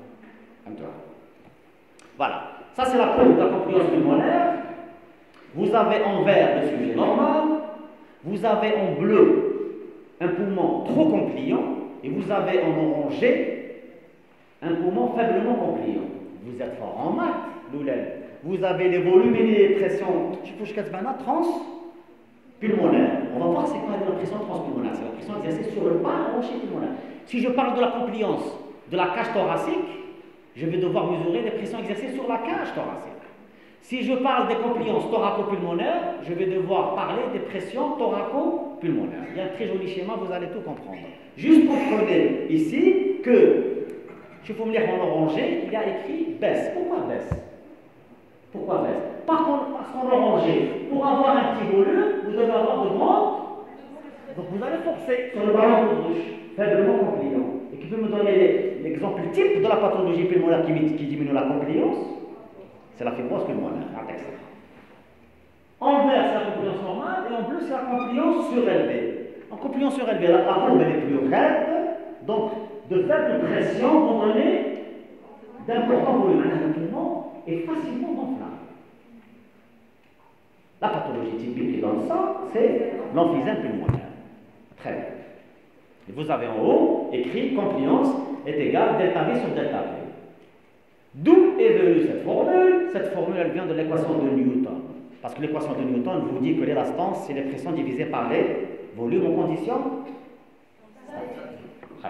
S1: Voilà. Ça c'est la courbe de la compliance pulmonaire. Vous avez en vert le sujet normal. Vous avez en bleu un poumon trop compliant. Et vous avez en orangé un poumon faiblement compliant. Vous êtes fort en maths, Loulel. Vous avez les volumes et les pressions transpulmonaires. On va voir c'est quoi la pression transpulmonaire. C'est la pression exercée sur le parenchyme pulmonaire. Si je parle de la compliance de la cage thoracique, je vais devoir mesurer les pressions exercées sur la cage thoracique. Si je parle des compliances thoraco-pulmonaires, je vais devoir parler des pressions thoraco-pulmonaires. Il y a un très joli schéma, vous allez tout comprendre. Juste comprenez ici que, je vais vous me lire en orangé, il y a écrit baisse. Pourquoi baisse? Pourquoi baisse? Par contre, parce qu'en orangé, pour avoir un petit volume, vous devez avoir de grandes. Donc vous allez forcer sur le ballon de baudruche, faiblement compliant. Et qui peut me donner l'exemple type de la pathologie pulmonaire qui, qui diminue la compliance? C'est la fibrose pulmonaire. En vert, c'est la compliance normale, et en bleu, c'est la compliance surélevée. En compliance surélevée, la courbe est plus raide, donc de faibles pressions vont donner d'importants volumes. Un poumon est facilement gonflable. La pathologie typique qui donne ça, c'est l'emphysème pulmonaire. Très bien. Et vous avez en haut écrit compliance est égale delta V sur delta V. D'où est venue cette formule? Cette formule, elle vient de l'équation de Newton. Parce que l'équation de Newton vous dit que l'élastance, c'est les pressions divisées par les volumes en conditions statiques.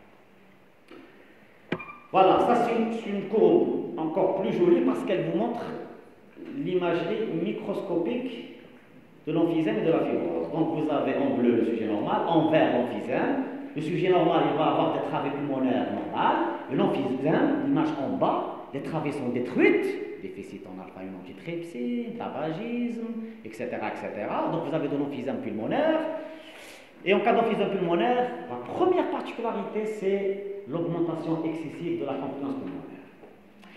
S1: Voilà, ça c'est une, une courbe encore plus jolie parce qu'elle vous montre l'imagerie microscopique de l'emphysème et de la fibrose. Donc vous avez en bleu le sujet normal, en vert l'emphysème. Le sujet normal, il va avoir des travées pulmonaires normales. Et l'emphysème, l'image en bas, les travées sont détruites, déficit en alpha un antitrypsine, tabagisme, et cetera, et cetera. Donc vous avez de l'emphysème pulmonaire. Et en cas d'emphysème pulmonaire, la première particularité, c'est l'augmentation excessive de la compliance pulmonaire.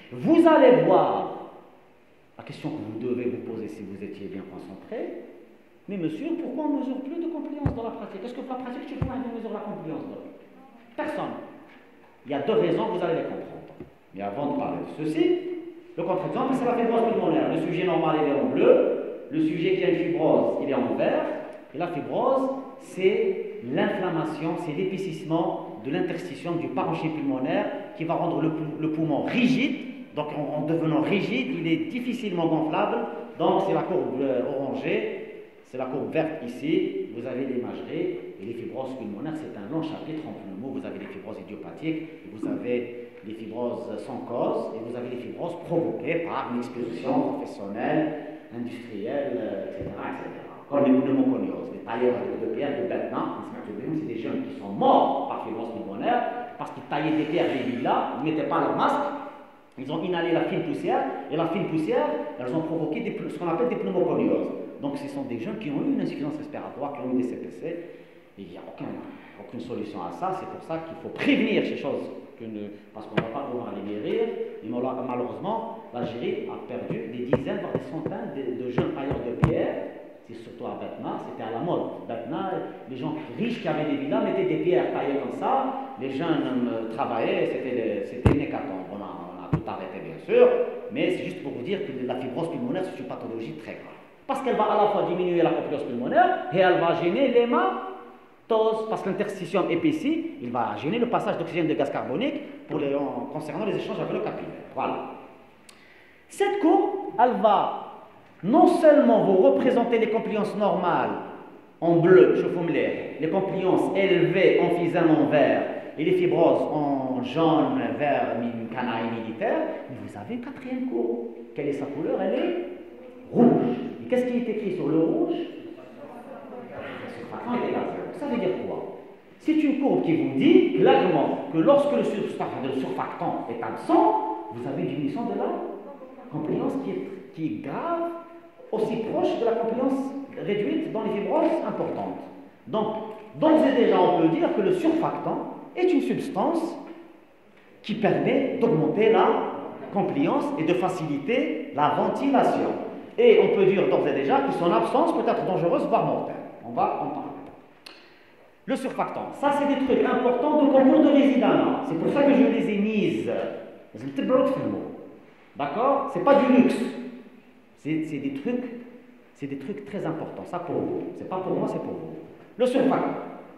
S1: Vous allez voir la question que vous devez vous poser si vous étiez bien concentré. Mais monsieur, pourquoi on ne mesure plus de compliance dans la pratique? Est-ce que pour la pratique, tu peux mesurer la compliance? Personne. Il y a deux raisons, vous allez les comprendre. Mais avant de parler de ceci, le contre-exemple, c'est la fibrose pulmonaire. Le sujet normal, il est en bleu. Le sujet qui a une fibrose, il est en vert. Et la fibrose, c'est l'inflammation, c'est l'épaississement de l'interstition du parenchyme pulmonaire qui va rendre le, le poumon rigide. Donc en, en devenant rigide, il est difficilement gonflable. Donc c'est la courbe orangée. C'est la courbe verte ici, vous avez l'imagerie, et les fibroses pulmonaires, c'est un long chapitre en pneumo. Vous avez les fibroses idiopathiques, vous avez les fibroses sans cause, et vous avez les fibroses provoquées par une exposition professionnelle, industrielle, et cetera, et cetera. Comme les pneumoconioses, les tailleurs de pierre de Betna, c'est des jeunes qui sont morts par fibrose pulmonaire, parce qu'ils taillaient des pierres des villas, ils ne mettaient pas leur masque, ils ont inhalé la fine poussière, et la fine poussière, elles ont provoqué des, ce qu'on appelle des pneumoconioses. Donc ce sont des jeunes qui ont eu une insuffisance respiratoire, qui ont eu des C P C, et il n'y a aucun, aucune solution à ça. C'est pour ça qu'il faut prévenir ces choses, parce qu'on ne va pas pouvoir les guérir. Et malheureusement, l'Algérie a perdu des dizaines, voire des centaines de, de jeunes tailleurs de pierre. C'est surtout à Betna, c'était à la mode. Betna, les gens riches qui avaient des villas mettaient des pierres taillées comme ça. Les jeunes euh, travaillaient, c'était une hécatombe. On a, on a tout arrêté bien sûr, mais c'est juste pour vous dire que la fibrose pulmonaire, c'est une pathologie très grave. Parce qu'elle va à la fois diminuer la compliance pulmonaire et elle va gêner l'hématose. Parce que l'interstitium épaissi, il va gêner le passage d'oxygène de gaz carbonique pour les, en, concernant les échanges avec le capillaire. Voilà. Cette courbe, elle va non seulement vous représenter les compliances normales en bleu, je vous les, les compliances élevées, emphysèmes en vert et les fibroses en jaune, vert, canaille militaire, mais vous avez une quatrième courbe. Quelle est sa couleur? Elle est rouge. Et qu'est-ce qui est écrit sur le rouge? Ça veut dire quoi? C'est une courbe qui vous dit clairement que lorsque le surfactant est absent, vous avez une diminution de la compliance qui est, qui est grave, aussi proche de la compliance réduite dans les fibroses importantes. Donc, d'ores et déjà, on peut dire que le surfactant est une substance qui permet d'augmenter la compliance et de faciliter la ventilation. Et on peut dire d'ores et déjà que son absence peut être dangereuse, voire mortelle. On va en parler. Le surfactant, ça c'est des trucs importants de concours de résidana. C'est pour ça que je les ai mises. D'accord? C'est pas du luxe. C'est des trucs, c'est des trucs très importants. Ça pour vous. C'est pas pour moi, c'est pour vous. Le surfactant.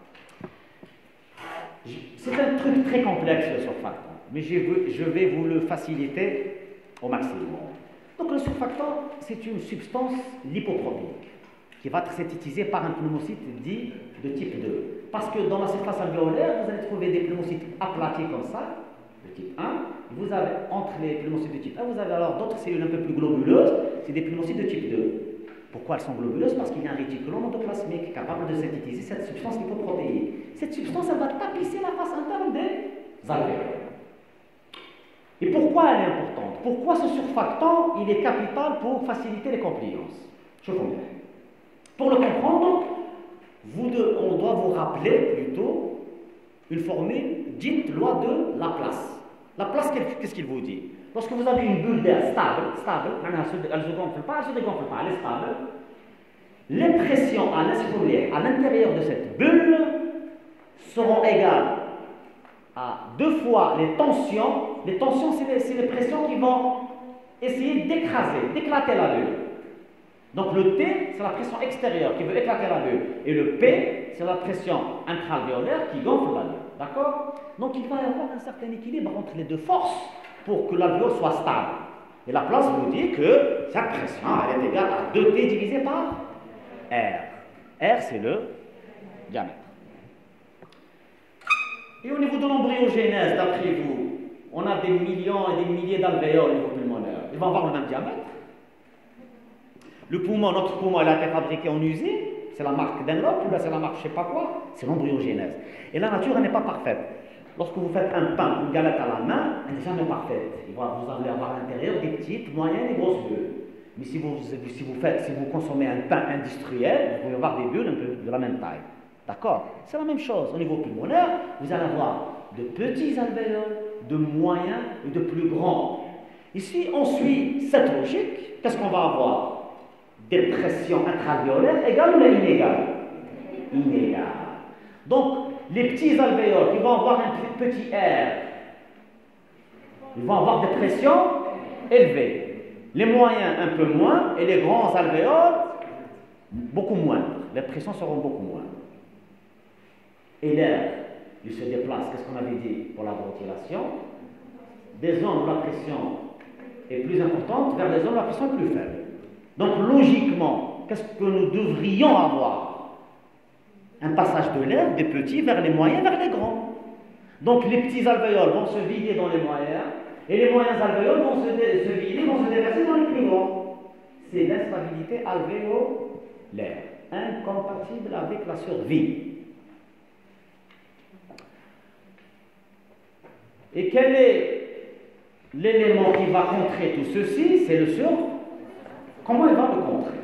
S1: C'est un truc très complexe, le surfactant. Mais je, veux, je vais vous le faciliter au maximum. Donc le surfactant, c'est une substance lipopropique qui va être synthétisée par un pneumocyte dit de type deux. Parce que dans la surface alvéolaire, vous allez trouver des pneumocytes aplatis comme ça, de type un. Vous avez, entre les pneumocytes de type un, vous avez alors d'autres cellules un peu plus globuleuses, c'est des pneumocytes de type deux. Pourquoi elles sont globuleuses? Parce qu'il y a un réticulum endoplasmique capable de synthétiser cette substance lipoprotéique. Cette substance, elle va tapisser la face interne des alvéoles. Et pourquoi elle est importante? Pourquoi ce surfactant, il est capital pour faciliter les compliances? Je vous dis. Pour le comprendre, vous de, on doit vous rappeler plutôt une formule dite loi de Laplace. Laplace, qu'est-ce qu'il vous dit? Lorsque vous avez une bulle d'air stable, stable, elle ne se gonfle pas, elle ne se dégonfle pas, elle est stable, les pressions à l'intérieur de cette bulle seront égales à deux fois les tensions. Les tensions, c'est les, les pressions qui vont essayer d'écraser, d'éclater la bulle. Donc le T, c'est la pression extérieure qui veut éclater la bulle. Et le P, c'est la pression intra-alvéolaire qui gonfle la bulle. D'accord? Donc il va y avoir un certain équilibre entre les deux forces pour que l'alvéole soit stable. Et Laplace vous dit que cette pression, elle est égale à deux T divisé par R. R, c'est le diamètre. Et au niveau de l'embryogenèse, d'après vous, on a des millions et des milliers d'alvéoles au niveau pulmonaire. Ils vont avoir le même diamètre. Le poumon, notre poumon, il a été fabriqué en usine. C'est la marque Dunlop, ou là c'est la marque je ne sais pas quoi. C'est l'embryogenèse. Et la nature, elle n'est pas parfaite. Lorsque vous faites un pain, une galette à la main, elle n'est jamais parfaite. Vous allez avoir à l'intérieur des petites, moyennes et grosses bulles. Mais si vous, si vous, faites, si vous consommez un pain industriel, vous pouvez avoir des bulles un peu de la même taille. D'accord? C'est la même chose. Au niveau pulmonaire, vous allez avoir de petits alvéoles, de moyens et de plus grands. Ici, on suit cette logique. Qu'est-ce qu'on va avoir? Des pressions intralvéolaires égales ou inégales? Inégales. Donc, les petits alvéoles qui vont avoir un petit R, ils vont avoir des pressions élevées. Les moyens un peu moins et les grands alvéoles beaucoup moins. Les pressions seront beaucoup moins. Et l'air, il se déplace, qu'est-ce qu'on avait dit pour la ventilation? Des zones où la pression est plus importante vers des zones où la pression est plus faible. Donc logiquement, qu'est-ce que nous devrions avoir? Un passage de l'air des petits vers les moyens, vers les grands. Donc les petits alvéoles vont se vider dans les moyens, et les moyens alvéoles vont se, se vider, vont se déverser dans les plus grands. C'est l'instabilité alvéolaire, incompatible avec la survie. Et quel est l'élément qui va contrer tout ceci? C'est le sur. Comment il va le contrer?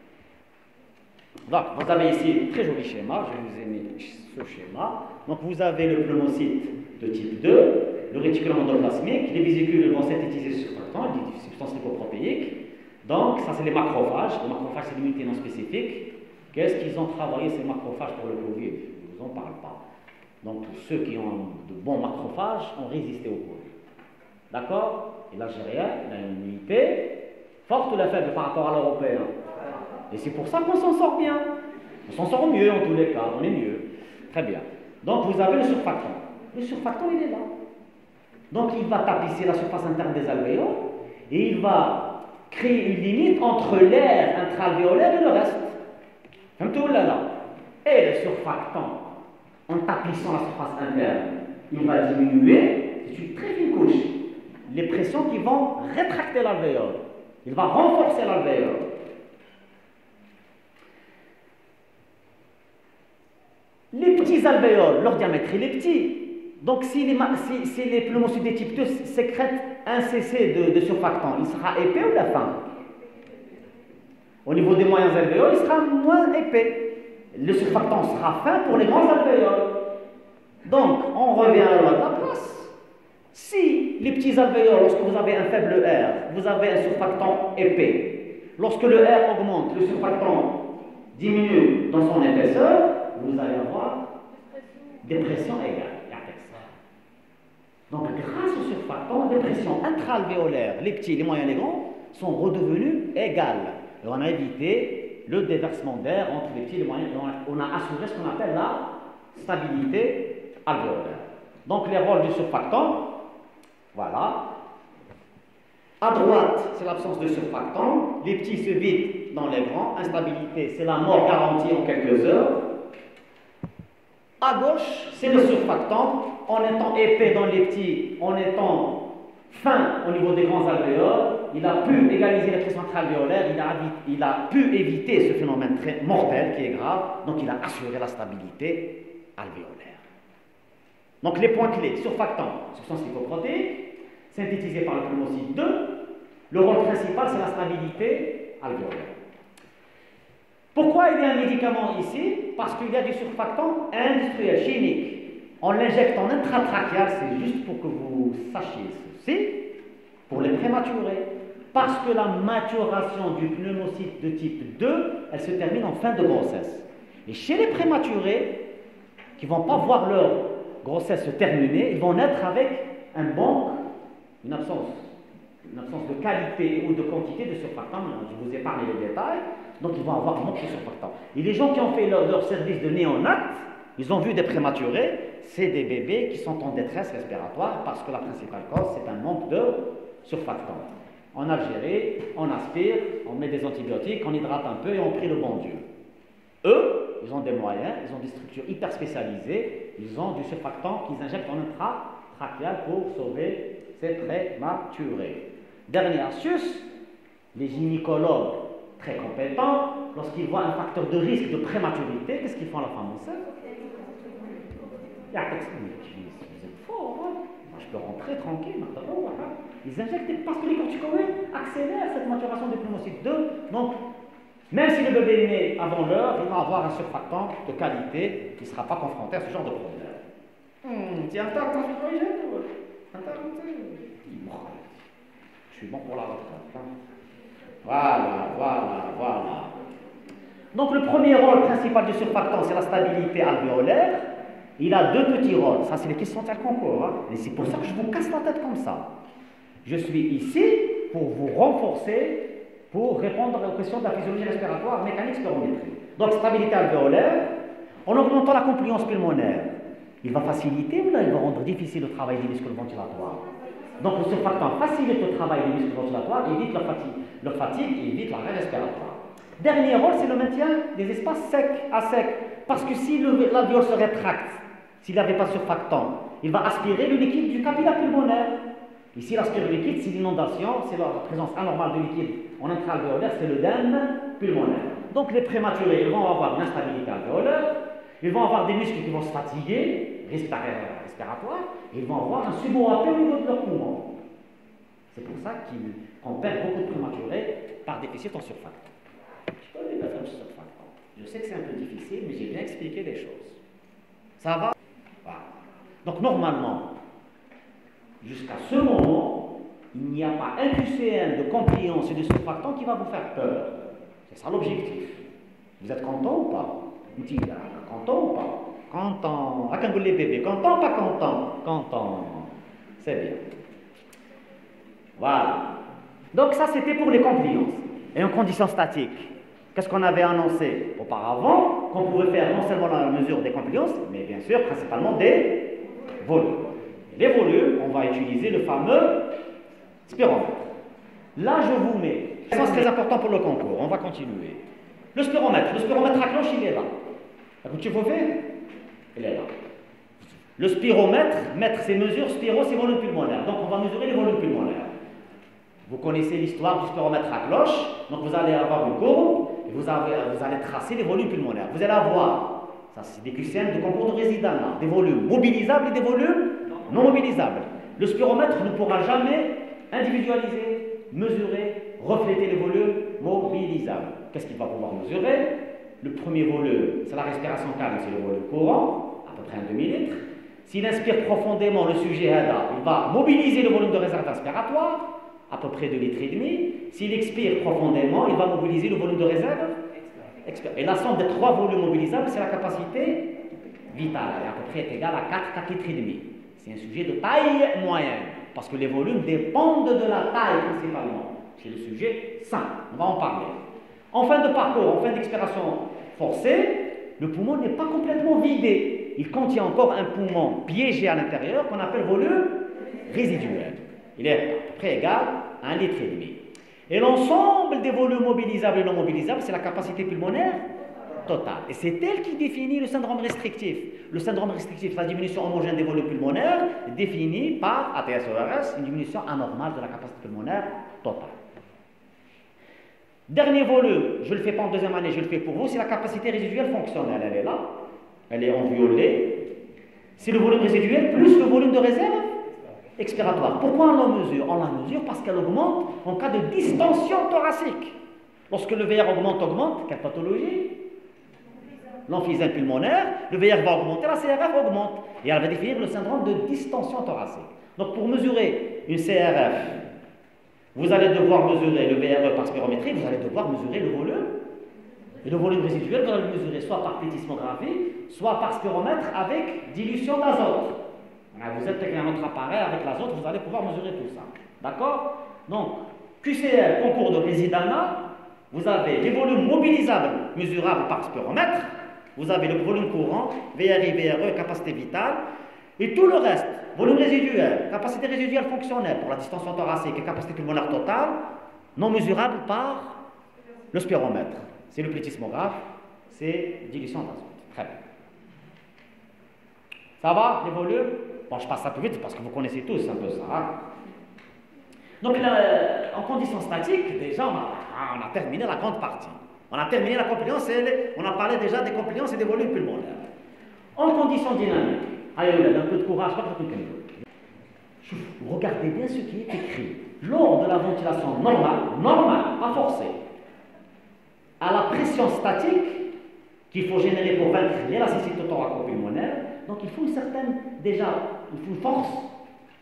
S1: Donc, vous avez ici un très joli schéma, je vous ai mis ce schéma. Donc, vous avez le pneumocyte de type deux, le réticulum endoplasmique, les vésicules vont synthétiser ce surfactant, les substances lipoprotéiques. Donc, ça, c'est les macrophages. Les macrophages, c'est l'unité non spécifique. Qu'est-ce qu'ils ont travaillé, ces macrophages, pour le Covid? Je ne vous en parle pas. Donc, ceux qui ont de bons macrophages ont résisté au Covid. D'accord? Et l'Algérien, il a une immunité forte ou la faible par rapport à l'Européen? Et c'est pour ça qu'on s'en sort bien. On s'en sort mieux en tous les cas, on est mieux. Très bien. Donc vous avez le surfactant. Le surfactant, il est là. Donc il va tapisser la surface interne des alvéoles et il va créer une limite entre l'air intra-alvéolaire et le reste. Comme tout là là. Et le surfactant, en tapissant la surface interne, il va diminuer, c'est une très fine couche, les pressions qui vont rétracter l'alvéole. Il va renforcer l'alvéole. Les petits alvéoles, leur diamètre il est petit. Donc si les, si, si les pneumocytes de type deux sécrètent un cc de, de surfactant, il sera épais ou la fin? Au niveau des moyens alvéoles, il sera moins épais. Le surfactant sera fin pour les grands alvéoles. Donc, on revient à la loi de la place. Si les petits alvéoles, lorsque vous avez un faible R, vous avez un surfactant épais. Lorsque le R augmente, le surfactant diminue dans son épaisseur, vous allez avoir des pressions égales. Donc, grâce au surfactant, les pressions intra-alvéolaires, les petits, les moyens, les grands, sont redevenues égales. Et on a évité le déversement d'air entre les petits et les moyens. On a assuré ce qu'on appelle la stabilité alvéolaire. Donc, les rôles du surfactant, voilà. À droite, c'est l'absence de surfactant. Les petits se vident dans les grands. Instabilité, c'est la mort garantie en quelques heures. À gauche, c'est le surfactant. En étant épais dans les petits, en étant fin au niveau des grands alvéoles, il a pu égaliser les pressions intra-alvéolaires, il a, il a pu éviter ce phénomène très mortel qui est grave, donc il a assuré la stabilité alvéolaire. Donc les points clés, surfactant, substance lipoprotéique, synthétisé par le pneumocyte deux, le rôle principal c'est la stabilité alvéolaire. Pourquoi il y a un médicament ici? Parce qu'il y a du surfactant industriel, chimique. On l'injecte en intratrachéal, c'est juste pour que vous sachiez ceci, pour les prématurés. Parce que la maturation du pneumocyte de type deux, elle se termine en fin de grossesse. Et chez les prématurés, qui ne vont pas voir leur grossesse se terminer, ils vont naître avec un manque, une absence, une absence de qualité ou de quantité de surfactant. Je vous épargne les détails. Donc ils vont avoir un manque de surfactant. Et les gens qui ont fait leur, leur service de néonat, ils ont vu des prématurés, c'est des bébés qui sont en détresse respiratoire parce que la principale cause, c'est un manque de surfactant. En Algérie, on aspire, on met des antibiotiques, on hydrate un peu et on prie le bon Dieu. Eux, ils ont des moyens, ils ont des structures hyper spécialisées, ils ont du surfactant qu'ils injectent en intratrachéal pour sauver ces prématurés. Dernière astuce, les gynécologues très compétents, lorsqu'ils voient un facteur de risque de prématurité, qu'est-ce qu'ils font à la femme enceinte? Vous êtes fort, hein? Moi, je peux rentrer tranquille, maintenant. Ils injectent parce que les corticoïdes accélèrent cette maturation des pneumocytes deux. Donc, même si le bébé est né avant l'heure, il va avoir un surfactant de qualité qui ne sera pas confronté à ce genre de problème. Hum, tiens, t'as un fibroïgène? Je suis bon pour la retraite. Hein. Voilà, voilà, voilà. Donc le premier rôle principal du surfactant, c'est la stabilité alvéolaire. Il a deux petits rôles. Ça, c'est les questions de tel concours. Hein. Et c'est pour ça que je vous casse la tête comme ça. Je suis ici pour vous renforcer, pour répondre aux questions de la physiologie respiratoire, mécanique, spirométrie. Donc stabilité alvéolaire, en augmentant la compliance pulmonaire, il va faciliter ou là, il va rendre difficile le travail des muscles ventilatoires. Donc le surfactant facilite le travail des muscles ventilatoires, évite leur fatigue, leur fatigue et évite l'arrêt respiratoire. Dernier rôle, c'est le maintien des espaces secs à sec. Parce que si l'alvéole se rétracte, s'il n'avait pas de surfactant, il va aspirer le liquide du capillaire pulmonaire. Et s'il aspire le liquide, c'est l'inondation, c'est la présence anormale de liquide en intra-alvéolaire, c'est l'œdème pulmonaire. Donc les prématurés, ils vont avoir une instabilité alvéolaire, ils vont avoir des muscles qui vont se fatiguer, respiratoire, et ils vont avoir un subo-A P au niveau de leur poumon. C'est pour ça qu'on perd beaucoup de prématurés par déficit en surfactant. Je connais bien faire surfactant. Je sais que c'est un peu difficile, mais j'ai bien expliqué les choses. Ça va? Voilà. Donc normalement, jusqu'à ce moment, il n'y a pas un Q C M de compliance et de surfactant qui va vous faire peur. C'est ça l'objectif. Vous êtes content ou pas? Vous dites, content ou pas? Content. À quand les bébés? Content ou pas content? Content. C'est bien. Voilà. Donc ça, c'était pour les compliances. Et en conditions statiques, qu'est-ce qu'on avait annoncé auparavant? Qu'on pouvait faire non seulement la mesure des compliances, mais bien sûr, principalement des volumes. Les volumes, on va utiliser le fameux spiromètre. Là, je vous mets, c'est très important pour le concours, on va continuer. Le spiromètre, le spiromètre à cloche, il est là. Tu peux faire? Il est là. Le spiromètre, mettre ses mesures, spiro, c'est volume pulmonaire. Donc, on va mesurer les volumes pulmonaires. Vous connaissez l'histoire du spiromètre à cloche, donc vous allez avoir une courbe, et vous, avez, vous allez tracer les volumes pulmonaires. Vous allez avoir, ça c'est des Q C M de concours de résidence, des volumes mobilisables et des volumes non mobilisables. Le spiromètre ne pourra jamais individualiser, mesurer, refléter les volumes mobilisables. Qu'est-ce qu'il va pouvoir mesurer? Le premier volume, c'est la respiration calme, c'est le volume courant, à peu près un demi-litre. S'il inspire profondément, le sujet il va mobiliser le volume de réserve respiratoire, à peu près deux litres et demi. S'il expire profondément, il va mobiliser le volume de réserve. Et la somme des trois volumes mobilisables, c'est la capacité vitale, et à peu près est égale à quatre, quatre litres et demi. C'est un sujet de taille moyenne, parce que les volumes dépendent de la taille principalement. C'est le sujet sain, on va en parler. En fin de parcours, en fin d'expiration forcée, le poumon n'est pas complètement vidé. Il contient encore un poumon piégé à l'intérieur qu'on appelle volume résiduel. Il est à peu près égal à un litre et demi. Et l'ensemble des volumes mobilisables et non mobilisables, c'est la capacité pulmonaire totale. Et c'est elle qui définit le syndrome restrictif. Le syndrome restrictif, la diminution homogène des volumes pulmonaires, est définie par A T S O R S, une diminution anormale de la capacité pulmonaire totale. Dernier volume, je ne le fais pas en deuxième année, je le fais pour vous, c'est la capacité résiduelle fonctionnelle. Elle est là, elle est en violet. C'est le volume résiduel plus le volume de réserve expiratoire. Pourquoi on la mesure? On la mesure parce qu'elle augmente en cas de distension thoracique. Lorsque le V R augmente, augmente, quelle pathologie? L'emphysème pulmonaire, le V R va augmenter, la C R F augmente. Et elle va définir le syndrome de distension thoracique. Donc pour mesurer une C R F, vous allez devoir mesurer le V R E par spirométrie, vous allez devoir mesurer le volume. Et le volume résiduel, vous allez le mesurer soit par plétismographie, soit par spiromètre avec dilution d'azote. Vous êtes avec un autre appareil, avec l'azote, vous allez pouvoir mesurer tout ça. D'accord? Donc, Q C L, concours de résidana, vous avez les volumes mobilisables mesurables par spiromètre, vous avez le volume courant, V R I, V R E, capacité vitale, et tout le reste, volume résiduel, capacité résiduelle fonctionnelle pour la distension thoracique et capacité pulmonaire totale, non mesurable par le spiromètre. C'est le plétismographe, c'est dilution d'azote. Très bien. Ça va, les volumes? Bon, je passe un peu vite parce que vous connaissez tous un peu ça. Hein? Donc, là, en conditions statiques, déjà, on a, on a terminé la grande partie. On a terminé la compliance et on a parlé déjà des compliances et des volumes pulmonaires. En conditions dynamiques, allez, un peu de courage, pas tout le regardez bien ce qui est écrit. Lors de la ventilation normale, normale, pas forcée, à la pression statique qu'il faut générer pour vaincre l'élasticité thoraco-pulmonaire, donc il faut une certaine, déjà, il faut une force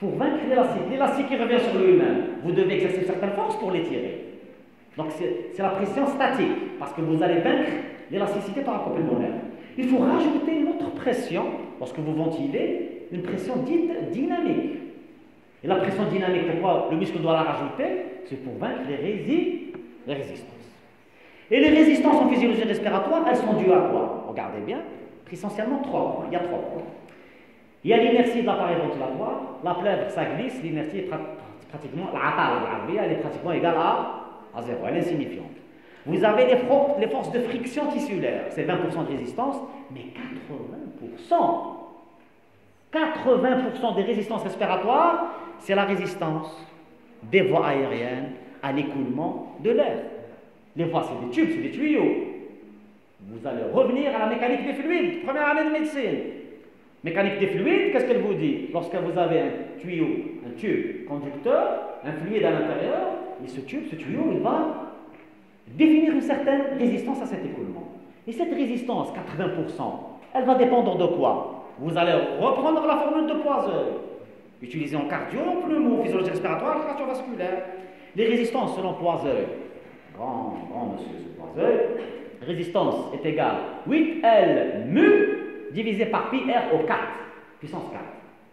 S1: Pour vaincre l'élastique, l'élastique qui revient sur lui-même, vous devez exercer une certaine force pour l'étirer. Donc c'est la pression statique, parce que vous allez vaincre l'élasticité par un couple pulmonaire. Il faut rajouter une autre pression, lorsque vous ventilez, une pression dite dynamique. Et la pression dynamique, pourquoi le muscle doit la rajouter? C'est pour vaincre les, rési les résistances. Et les résistances en physiologie respiratoire, elles sont dues à quoi? Regardez bien, essentiellement trois points. Il y a trois points. Il y a l'inertie de l'appareil ventilatoire, la plèvre, ça glisse, l'inertie est pratiquement, la elle est pratiquement égale à, à zéro, elle est insignifiante. Vous avez les, for les forces de friction tissulaire, c'est vingt pour cent de résistance, mais quatre-vingts pour cent. quatre-vingts pour cent des résistances respiratoires, c'est la résistance des voies aériennes à l'écoulement de l'air. Les voies, c'est des tubes, c'est des tuyaux. Vous allez revenir à la mécanique des fluides, première année de médecine. Mécanique des fluides, qu'est-ce qu'elle vous dit? Lorsque vous avez un tuyau, un tube conducteur, un fluide à l'intérieur, et ce tube, ce tuyau, il va définir une certaine résistance à cet écoulement. Et cette résistance, quatre-vingts pour cent, elle va dépendre de quoi? Vous allez reprendre la formule de Poiseuille, utilisée en cardio, en pneumo, physiologie respiratoire, cardiovasculaire. Les résistances selon Poiseuille, grand, grand monsieur ce Poiseuille, résistance est égale huit L mu divisé par pi R au quatre, puissance quatre.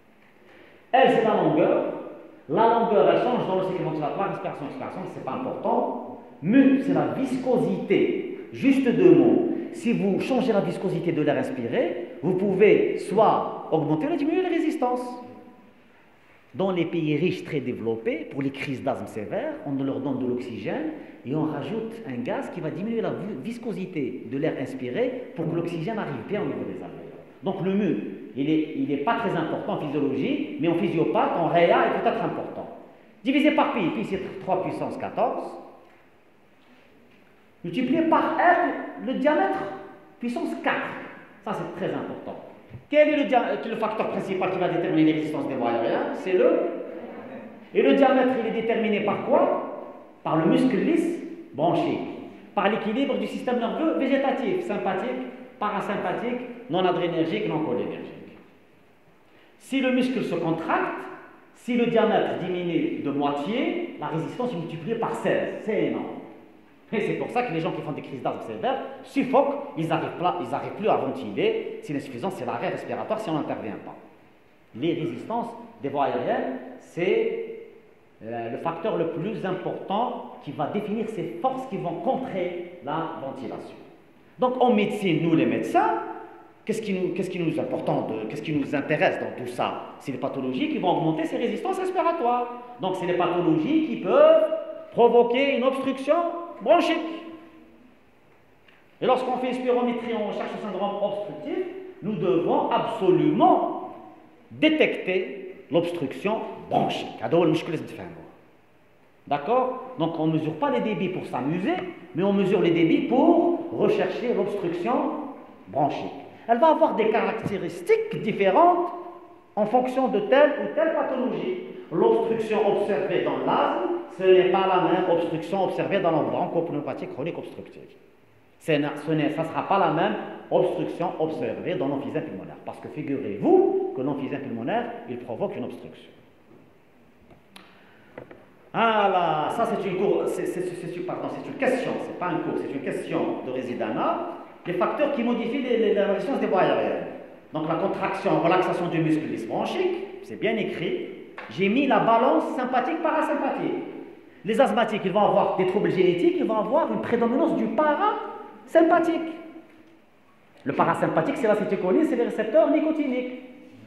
S1: L, c'est la longueur. La longueur, elle change dans le cycle ventilatoire, respiration, expiration, c'est pas important. Mu, c'est la viscosité. Juste deux mots. Si vous changez la viscosité de l'air inspiré, vous pouvez soit augmenter ou diminuer les résistances. Dans les pays riches très développés, pour les crises d'asthme sévères, on leur donne de l'oxygène et on rajoute un gaz qui va diminuer la viscosité de l'air inspiré pour que l'oxygène arrive bien au niveau des alvéoles. Donc le mu, il n'est il est pas très important en physiologie, mais en physiopathe, en réa, il peut être important. Divisé par pi, pi c'est trois puissance quatorze, multiplié par R, le diamètre, puissance quatre. Ça, c'est très important. Quel est le, le facteur principal qui va déterminer les résistances des voies aériennes? C'est le... Et le diamètre, il est déterminé par quoi? Par le muscle lisse branchique, par l'équilibre du système nerveux végétatif, sympathique, parasympathique, non adrénergique, non cholinergique. Si le muscle se contracte, si le diamètre diminue de moitié, la résistance est multipliée par seize. C'est énorme. Et c'est pour ça que les gens qui font des crises d'asthme sévères suffoquent, ils n'arrivent plus à ventiler. Si l'insuffisance, c'est l'arrêt respiratoire si on n'intervient pas. Les résistances des voies aériennes, c'est euh, le facteur le plus important qui va définir ces forces qui vont contrer la ventilation. Donc en médecine, nous les médecins, qu'est-ce qui nous, qu'est-ce qui nous est important, qu'est-ce qui nous intéresse dans tout ça? C'est les pathologies qui vont augmenter ces résistances respiratoires. Donc c'est les pathologies qui peuvent provoquer une obstruction bronchique. Et lorsqu'on fait une spirométrie, on cherche le syndrome obstructif, nous devons absolument détecter l'obstruction bronchique. D'accord? Donc on ne mesure pas les débits pour s'amuser, mais on mesure les débits pour rechercher l'obstruction bronchique. Elle va avoir des caractéristiques différentes en fonction de telle ou telle pathologie. L'obstruction observée dans l'asthme, ce n'est pas la même obstruction observée dans la bronchopneumopathie chronique obstructive. Ce ne sera pas la même obstruction observée dans l'emphysème pulmonaire. Parce que figurez-vous que l'emphysème pulmonaire, il provoque une obstruction. Ah là, ça c'est une, une question, c'est pas un cours, c'est une question de Résidana. Les facteurs qui modifient les, les, la résistance des voies aériennes. Donc la contraction, relaxation du muscle lisse bronchique, c'est bien écrit. J'ai mis la balance sympathique-parasympathique. Les asthmatiques, ils vont avoir des troubles génétiques, ils vont avoir une prédominance du parasympathique. Le parasympathique, c'est l'acétylcholine, c'est les récepteurs nicotiniques.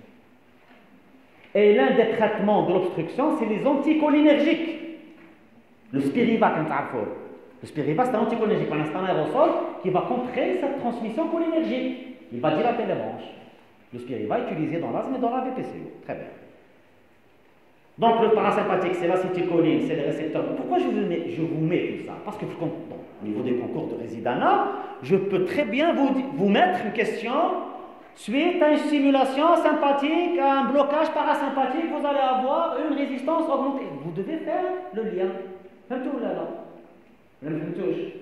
S1: Et l'un des traitements de l'obstruction, c'est les anticholinergiques. Le Spiriva, comme ça, le Spiriva, c'est un anticholinergique, c'est un aérosol qui va contrer cette transmission cholinergique. Il va dilater les branches. Le Spiriva est utilisé dans l'asthme et dans la B P C O. Très bien. Donc le parasympathique, c'est l'acétylcholine, c'est les récepteurs. Pourquoi je vous mets, je vous mets tout ça? Parce que bon, au niveau des concours de Résidana, je peux très bien vous, vous mettre une question suite à une stimulation sympathique, à un blocage parasympathique, vous allez avoir une résistance augmentée. Vous devez faire le lien. Faites-vous là, là. Faites-touche.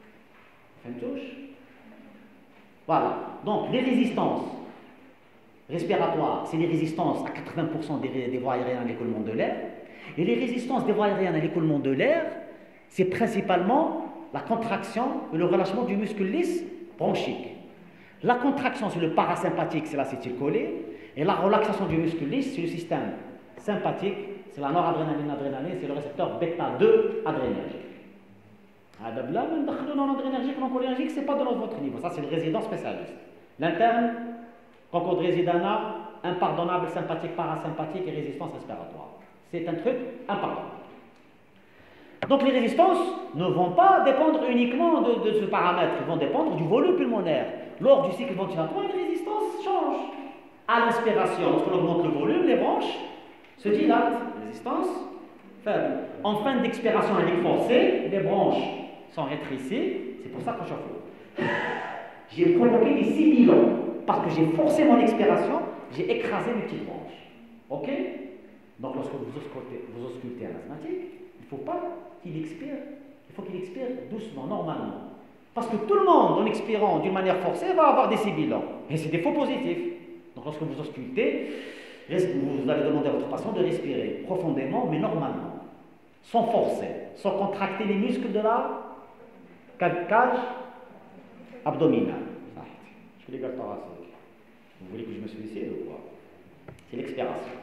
S1: Faites-touche. Voilà. Donc les résistances respiratoires, c'est les résistances à quatre-vingts pour cent des, des voies aériennes à l'écoulement de l'air. Et les résistances des voies aériennes à l'écoulement de l'air, c'est principalement la contraction et le relâchement du muscle lisse bronchique. La contraction, c'est le parasympathique, c'est l'acétylcholé. Et la relaxation du muscle lisse, c'est le système sympathique, c'est la noradrénaline, adrénaline, c'est le récepteur bêta deux adrénergique. Là, le non-adrénergique, non-cholinergique, ce n'est pas de votre niveau. Ça, c'est le résident spécialiste. L'interne, concours de résidana, impardonnable, sympathique, parasympathique et résistance respiratoire. C'est un truc impardonnable. Donc les résistances ne vont pas dépendre uniquement de, de ce paramètre, ils vont dépendre du volume pulmonaire. Lors du cycle ventilatoire, les résistances changent. À l'inspiration, lorsqu'on augmente le volume, les branches se dilatent. Résistance faible. En fin d'expiration avec forcée, les branches sont rétrécies. C'est pour ça que je chauffe. J'ai provoqué des sibilants parce que j'ai forcé mon expiration, j'ai écrasé mes petites branches. Ok? Donc lorsque vous auscultez, vous auscultez un asthmatique, il ne faut pas qu'il expire. Il faut qu'il expire doucement, normalement. Parce que tout le monde, en expirant d'une manière forcée, va avoir des sibilants. Et c'est des faux positifs. Donc lorsque vous auscultez, vous allez demander à votre patient de respirer profondément, mais normalement. Sans forcer, sans contracter les muscles de la cage abdominale. Je fais les gars thoraciques. Vous voulez que je me suicide ou quoi? C'est l'expiration.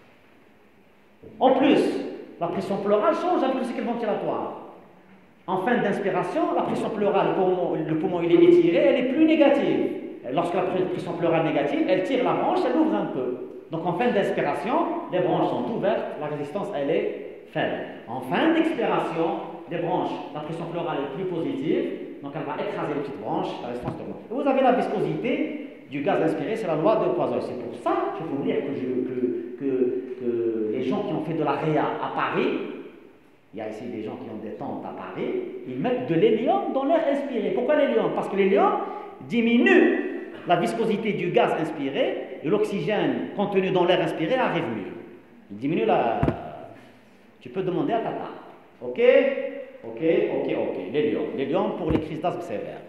S1: En plus, la pression pleurale change avec le cycle ventilatoire. En fin d'inspiration, la pression pleurale, le poumon, le poumon il est étiré, elle est plus négative. Lorsque la pression pleurale est négative, elle tire la branche, elle ouvre un peu. Donc en fin d'inspiration, les branches sont ouvertes, la résistance elle est faible. En fin d'expiration, les branches, la pression pleurale est plus positive, donc elle va écraser les petites branches, la résistance de branche. Et vous avez la viscosité du gaz inspiré, c'est la loi de Poisson. C'est pour ça qu'il faut dire que, je, que, que, que les gens qui ont fait de la réa à Paris, il y a ici des gens qui ont des tentes à Paris, ils mettent de l'hélium dans l'air inspiré. Pourquoi l'hélium? Parce que l'hélium diminue la viscosité du gaz inspiré et l'oxygène contenu dans l'air inspiré arrive mieux. Il diminue la... Tu peux demander à Tata. Ok? Ok, ok, ok. L'hélium. L'hélium pour les crises d'asthme sévères.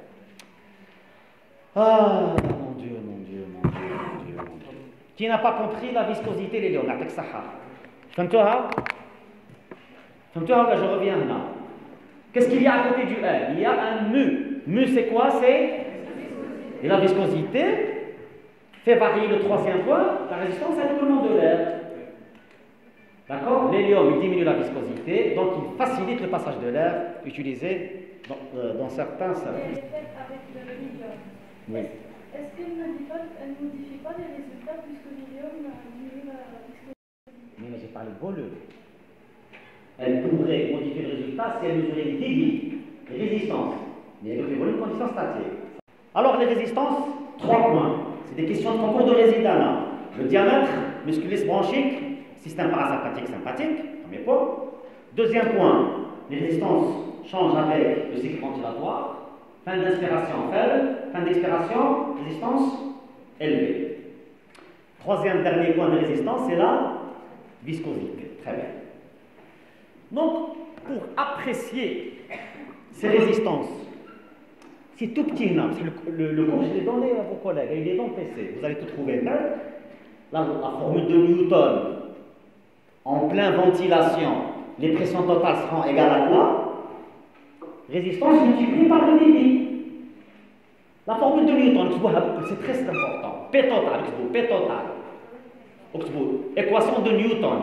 S1: Ah, mon Dieu, mon Dieu, mon Dieu, mon Dieu, mon Dieu. Qui n'a pas compris la viscosité de l'hélium? N'attaque ça. Femme-toi, Femme-toi, je reviens là. Qu'est-ce qu'il y a à côté du L? Il y a un mu. Mu, c'est quoi? C'est... Et la viscosité fait varier le troisième point, la résistance à l'écoulement de l'air. D'accord? L'hélium, il diminue la viscosité, donc il facilite le passage de l'air utilisé dans, euh, dans certains services.
S2: Avec l'hélium.
S1: Oui.
S2: Est-ce qu'elle ne modifie pas, elle ne modifie pas les résultats puisque l'hélium diminue la viscosité?
S1: Mais j'ai parlé de volume. Elle pourrait modifier le résultat si elle mesurait les débits, les résistances, mais avec les volumes conditions statiques. Alors les résistances, trois points. C'est des questions de concours de résidana. Le diamètre, musculus bronchique, système parasympathique, sympathique, premier point. Deuxième point, les résistances changent avec le cycle ventilatoire. Fin d'inspiration faible, fin d'expiration, résistance élevée. Troisième dernier point de résistance, c'est la viscosité. Très bien. Donc, pour apprécier ces résistances, c'est tout petit, non, le, le, le cours, je l'ai donné à vos collègues, il est dans le P C, vous allez tout trouver. Là, la, la formule de Newton, en pleine ventilation, les pressions totales seront égales à quoi? Résistance multipliée par le débit. La formule de Newton, c'est très important. P total, P total. Équation de Newton,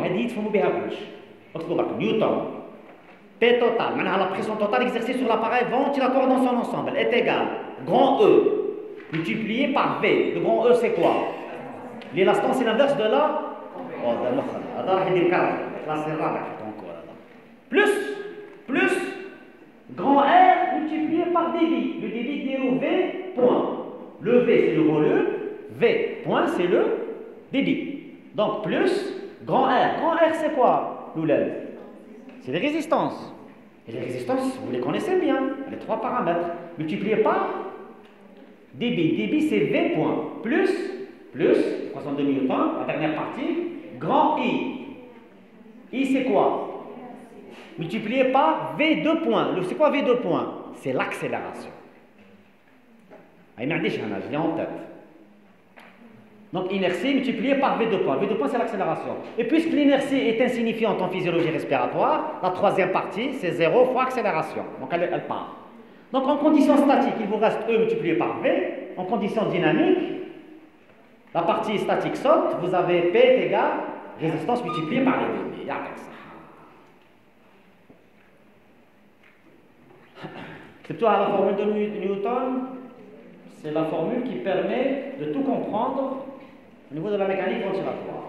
S1: Newton. P total, maintenant la pression totale exercée sur l'appareil ventilatoire dans son ensemble est égale, grand E, multiplié par V. Le grand E c'est quoi? L'élaston c'est l'inverse de la... Oh, plus, plus, grand R multiplié par débit. Le débit déroule V, point. Le V c'est le volume, V, point c'est le débit. Donc plus, grand R. Grand R c'est quoi, Loulel? C'est les résistances. Et les résistances, vous les connaissez bien, les trois paramètres. Multipliés par débit. Débit, c'est V point. Plus, plus, équation de Newton, la dernière partie, grand I. I, c'est quoi? Multiplié par V deux points. C'est quoi V deux points? C'est l'accélération. Je l'ai en tête. Donc inertie multipliée par V deux points. V deux points, c'est l'accélération. Et puisque l'inertie est insignifiante en physiologie respiratoire, la troisième partie, c'est zéro fois accélération. Donc elle, elle part. Donc en condition statique, il vous reste E multiplié par V. En condition dynamique, la partie statique saute, vous avez P est égal résistance multipliée par les débits. C'est toi la formule de Newton, c'est la formule qui permet de tout comprendre au niveau de la mécanique ventilatoire.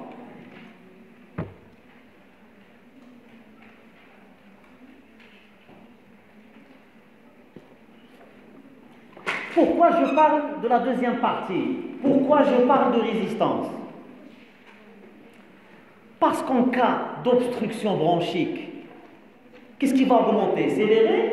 S1: Pourquoi je parle de la deuxième partie? Pourquoi je parle de résistance? Parce qu'en cas d'obstruction bronchique, qu'est-ce qui va augmenter? C'est les ré.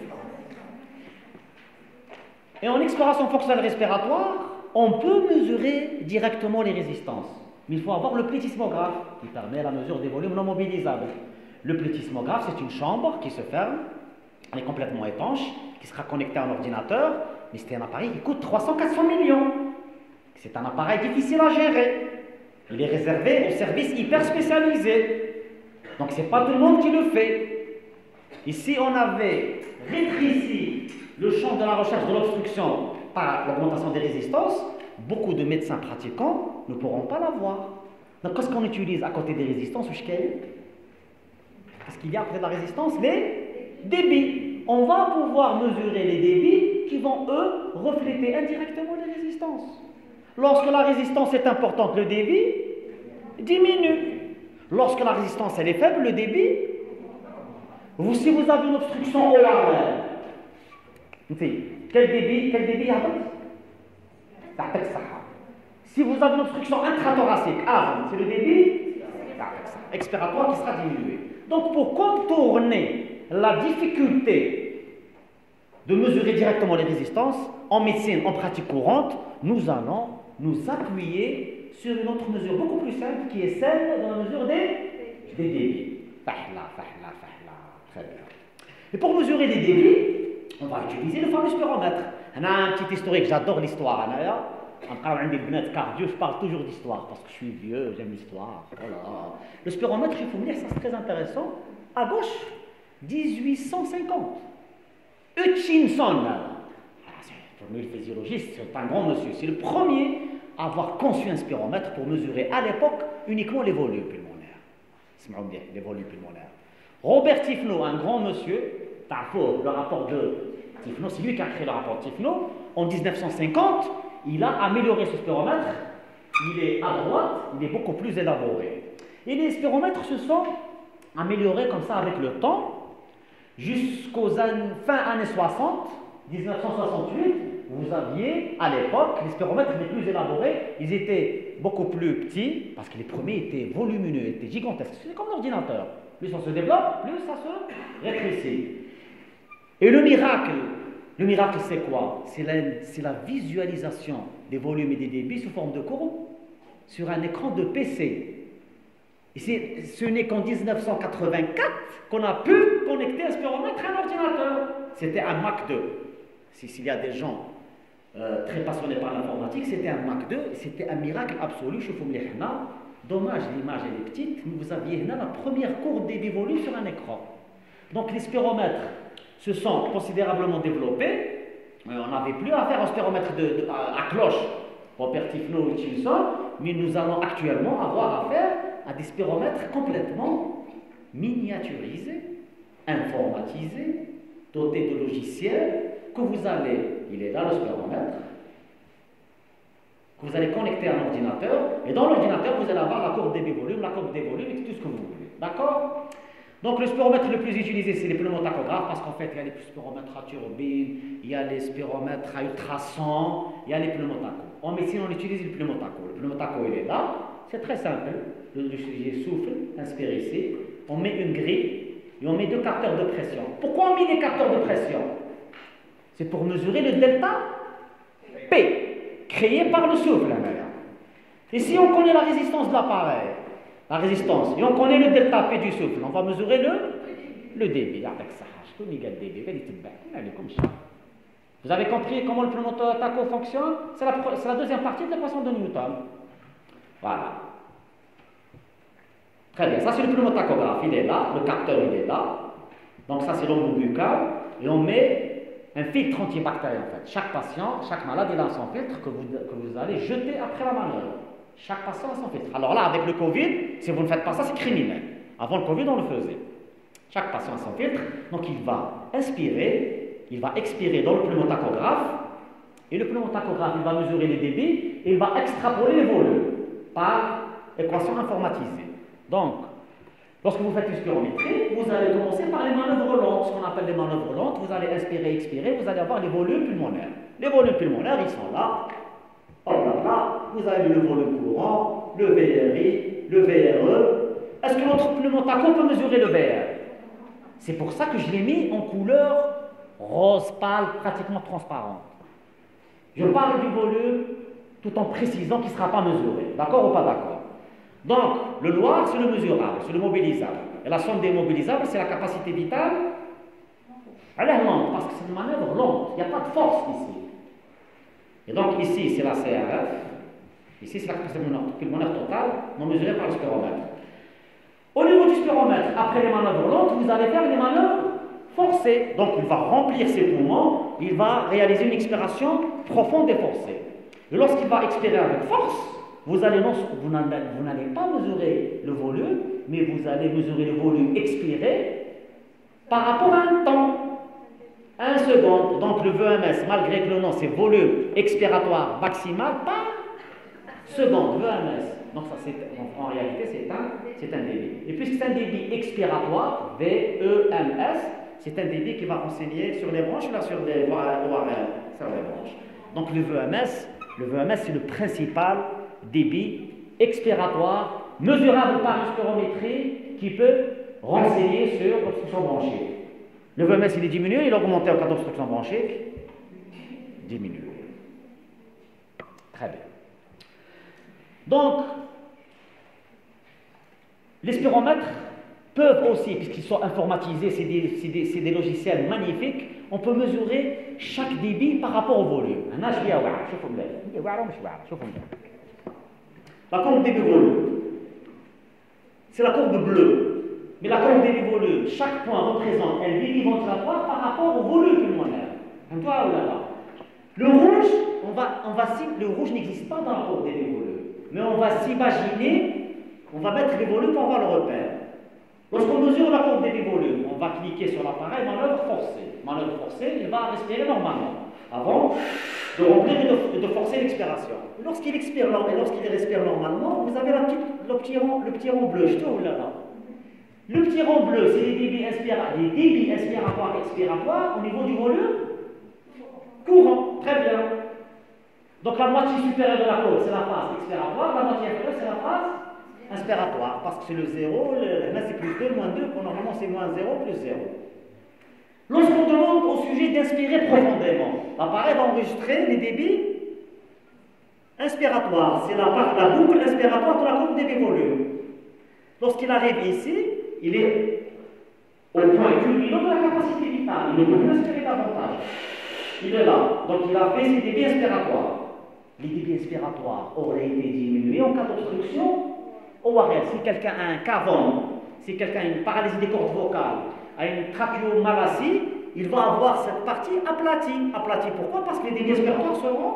S1: Et en exploration fonctionnelle respiratoire, on peut mesurer directement les résistances. Mais il faut avoir le plétismographe qui permet la mesure des volumes non mobilisables. Le plétismographe, c'est une chambre qui se ferme, elle est complètement étanche, qui sera connectée à un ordinateur, mais c'est un appareil qui coûte trois cents à quatre cents millions. C'est un appareil difficile à gérer. Il est réservé aux services hyper spécialisés. Donc ce n'est pas tout le monde qui le fait. Ici, on avait rétréci le champ de la recherche de l'obstruction par l'augmentation des résistances. Beaucoup de médecins pratiquants ne pourront pas l'avoir. Donc qu'est-ce qu'on utilise à côté des résistances? Qu'est-ce qu'il y a à côté de la résistance? Les débits. On va pouvoir mesurer les débits qui vont, eux, refléter indirectement les résistances. Lorsque la résistance est importante, le débit diminue. Lorsque la résistance elle est faible, le débit. Vous, si vous avez une obstruction O R L, quel débit, quel débit si vous avez une obstruction intrathoracique, c'est le débit expiratoire qui sera diminué. Donc pour contourner la difficulté de mesurer directement les résistances, en médecine, en pratique courante, nous allons nous appuyer sur une autre mesure beaucoup plus simple qui est celle de la mesure des, des débits. Fahla, fahla, fahla. Très bien. Et pour mesurer les débits, on va utiliser le fameux spiromètre. On a un petit historique, j'adore l'histoire. Je parle toujours d'histoire parce que je suis vieux, j'aime l'histoire. Voilà. Le spiromètre, il faut me dire, ça c'est très intéressant. À gauche, dix-huit cent cinquante. Hutchinson, le physiologiste, c'est un grand monsieur. C'est le premier à avoir conçu un spiromètre pour mesurer à l'époque uniquement les volumes pulmonaires. Les volumes pulmonaires. Robert Tifno, un grand monsieur, le rapport de Tifno, c'est lui qui a créé le rapport Tifno. En mille neuf cent cinquante, il a amélioré ce spiromètre. Il est à droite, il est beaucoup plus élaboré. Et les spiromètres se sont améliorés comme ça avec le temps, jusqu'aux fin années soixante, mille neuf cent soixante-huit, vous aviez à l'époque les spiromètres les plus élaborés. Ils étaient beaucoup plus petits parce que les premiers étaient volumineux, étaient gigantesques. C'est comme l'ordinateur. Plus on se développe, plus ça se rétrécit. Et le miracle, le miracle c'est quoi? C'est la, la visualisation des volumes et des débits sous forme de courbe sur un écran de P C. Et ce n'est qu'en mille neuf cent quatre-vingt-quatre qu'on a pu connecter un spiromètre à un ordinateur. C'était un Mac deux. S'il y a des gens euh, très passionnés par l'informatique, c'était un Mac deux. C'était un miracle absolu. Dommage, l'image elle est petite, mais vous aviez là la première courbe des volumes sur un écran. Donc les spiromètres se sont considérablement développés. Euh, on n'avait plus à faire un spiromètre de, de, à, à cloche, Robert Tifno ou Hutchinson, mais nous allons actuellement avoir affaire à des spiromètres complètement miniaturisés, informatisés, dotés de logiciels, que vous allez, il est là le spiromètre, que vous allez connecter à un ordinateur, et dans l'ordinateur, vous allez avoir la courbe des volumes, la courbe des volumes, et tout ce que vous voulez. D'accord? Donc le spiromètre le plus utilisé, c'est les pneumotachographes, parce qu'en fait, il y a les spiromètres à turbine, il y a les spiromètres à ultrasons, il y a les pneumotachos. En médecine, on utilise le pneumotacho. Le pneumotacho, il est là. C'est très simple. Le, le sujet souffle, inspire ici. On met une grille et on met deux capteurs de pression. Pourquoi on met des capteurs de pression? C'est pour mesurer le delta P, créé par le souffle. Et si on connaît la résistance de l'appareil, la résistance, et on connaît le delta P du souffle, on va mesurer le, le débit. Vous avez compris comment le pneumotacho fonctionne? C'est la, la deuxième partie de l'équation de Newton.
S3: Voilà. Très bien, ça c'est le pneumotachographe, il est là, le capteur il est là. Donc ça c'est l'ombre buccale, et on met un filtre antibactérien en fait. Chaque patient, chaque malade il a son filtre que vous, que vous allez jeter après la manœuvre. Chaque patient a son filtre. Alors là, avec le Covid, si vous ne faites pas ça, c'est criminel. Avant le Covid, on le faisait. Chaque patient a son filtre, donc il va inspirer, il va expirer dans le pneumotachographe, et le pneumotachographe, il va mesurer les débits, et il va extrapoler les volumes par équation informatisée. Donc, lorsque vous faites une spirométrie, vous allez commencer par les manœuvres lentes, ce qu'on appelle les manœuvres lentes. Vous allez inspirer, expirer, vous allez avoir les volumes pulmonaires. Les volumes pulmonaires, ils sont là. Hop là, là. Vous avez le volume courant, le V R I, le V R E. Est-ce que notre pneumotacho peut mesurer le V R? C'est pour ça que je l'ai mis en couleur rose pâle, pratiquement transparente. Je parle du volume tout en précisant qu'il ne sera pas mesuré. D'accord ou pas d'accord? Donc, le noir, c'est le mesurable, c'est le mobilisable. Et la somme des mobilisables, c'est la capacité vitale. Elle est lente, parce que c'est une manœuvre lente. Il n'y a pas de force ici. Et donc, ici, c'est la C R F. Ici, c'est la capacité pulmonaire totale, non mesurée par le spiromètre. Au niveau du spiromètre, après les manœuvres lentes, vous allez faire les manœuvres forcées. Donc, il va remplir ses poumons, il va réaliser une expiration profonde et forcée. Et lorsqu'il va expirer avec force, vous allez non, vous n'allez pas mesurer le volume, mais vous allez mesurer le volume expiré par rapport à un temps. Un seconde. Donc le V M S, malgré que le nom c'est volume expiratoire maximal par seconde, V M S. Donc ça c'est en, en réalité c'est un, c'est un débit. Et puisque c'est un débit expiratoire, V E M S, c'est un débit qui va renseigner sur les branches, là sur les O R L, sur les branches. Donc le V M S, le V M S c'est le principal débit expiratoire mesurable par une spirométrie qui peut renseigner sur l'obstruction bronchique. Le V M S il est diminué, il est augmenté en cas d'obstruction bronchique, diminué. Très bien. Donc, les spiromètres peuvent aussi, puisqu'ils sont informatisés, c'est des, c'est des, c'est des logiciels magnifiques, on peut mesurer chaque débit par rapport au volume. La courbe débit volume, c'est la courbe bleue. Mais la courbe débit volume, chaque point représente un débit ventilatoire par rapport au volume pulmonaire. Le rouge, on va, on va, le rouge n'existe pas dans la courbe débit volume. Mais on va s'imaginer, on va mettre les volumes pour avoir le repère. Lorsqu'on mesure la courbe débit volume, on va cliquer sur l'appareil, manœuvre forcée. Manœuvre forcée, il va respirer normalement. Avant de remplir et de, de forcer l'expiration. Lorsqu'il expire et lorsqu'il respire normalement, vous avez la petite, le, petit rond, le petit rond bleu, je trouve là, là. Le petit rond bleu, c'est les débits, inspira, les débits inspiratoires et expiratoires au niveau du volume courant. Très bien. Donc la moitié supérieure de la courbe, c'est la phase expiratoire, la moitié inférieure, c'est la phase inspiratoire. Parce que c'est le zéro, là c'est plus deux, moins deux, normalement c'est moins zéro, plus zéro. Lorsqu'on demande au sujet d'inspirer profondément, l'appareil va enregistrer les débits inspiratoires. C'est la, la boucle inspiratoire de la courbe débit volume. Lorsqu'il arrive ici, il est au point culminant de la capacité vitale. Il ne peut plus inspirer davantage. Il est là. Donc il a fait ses débits inspiratoires. Les débits inspiratoires auraient été diminués en cas d'obstruction O R L. Si quelqu'un a un cavum, si quelqu'un a une paralysie des cordes vocales, a une trachéomalacie, il va avoir cette partie aplatie. Aplatie pourquoi? Parce que les débits inspiratoires seront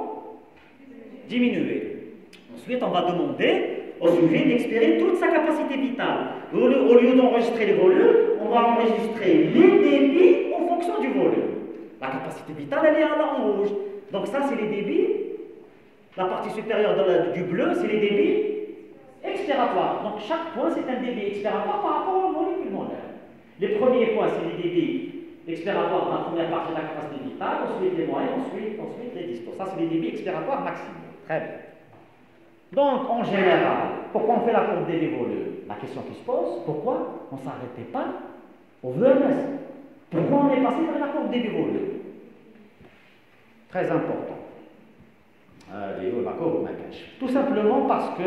S3: diminués. Ensuite, on va demander au sujet d'expirer toute sa capacité vitale. Au lieu, au lieu d'enregistrer les volumes, on va enregistrer les débits en fonction du volume. La capacité vitale, elle est là en rouge. Donc ça, c'est les débits. La partie supérieure de la, du bleu, c'est les débits expiratoires. Donc chaque point, c'est un débit expiratoire par rapport au volume pulmonaire. Les premiers points, c'est les débits expiratoires dans la première partie de la capacité vitale, ensuite les moyens, ensuite, ensuite les distaux. Ça, c'est les débits expiratoires maximaux. Très bien. Donc, en général, pourquoi on fait la courbe des volumes? La question qui se pose, pourquoi on ne s'arrêtait pas au V M S? Pourquoi on est passé par la courbe des volumes? Très important. Euh, la courbe Makash. Tout simplement parce que,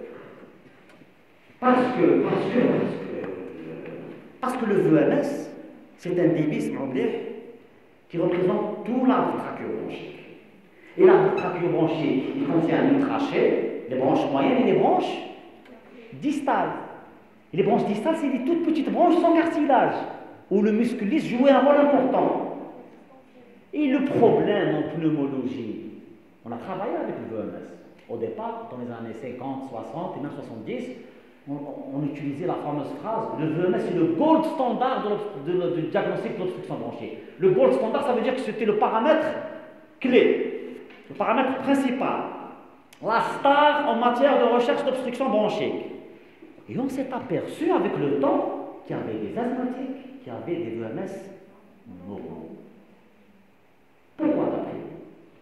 S3: parce que, parce que, parce que, parce que le V M S, c'est un débit qui représente tout l'arbre trachéobronchique. Et l'arbre trachéobronchique, il contient une trachée, les branches moyennes et les branches distales. Et les branches distales, c'est des toutes petites branches sans cartilage, où le muscle lisse jouait un rôle important. Et le problème en pneumologie, on a travaillé avec le V M S. Au départ, dans les années cinquante, soixante et même soixante-dix, on, on utilisait la fameuse phrase « le V M S est le gold standard de, de, de, de diagnostic de l'obstruction bronchique ». Le gold standard, ça veut dire que c'était le paramètre clé, le paramètre principal, la star en matière de recherche d'obstruction bronchique. Et on s'est aperçu avec le temps qu'il y avait des asthmatiques qui avaient des V M S normaux. Pourquoi d'après vous?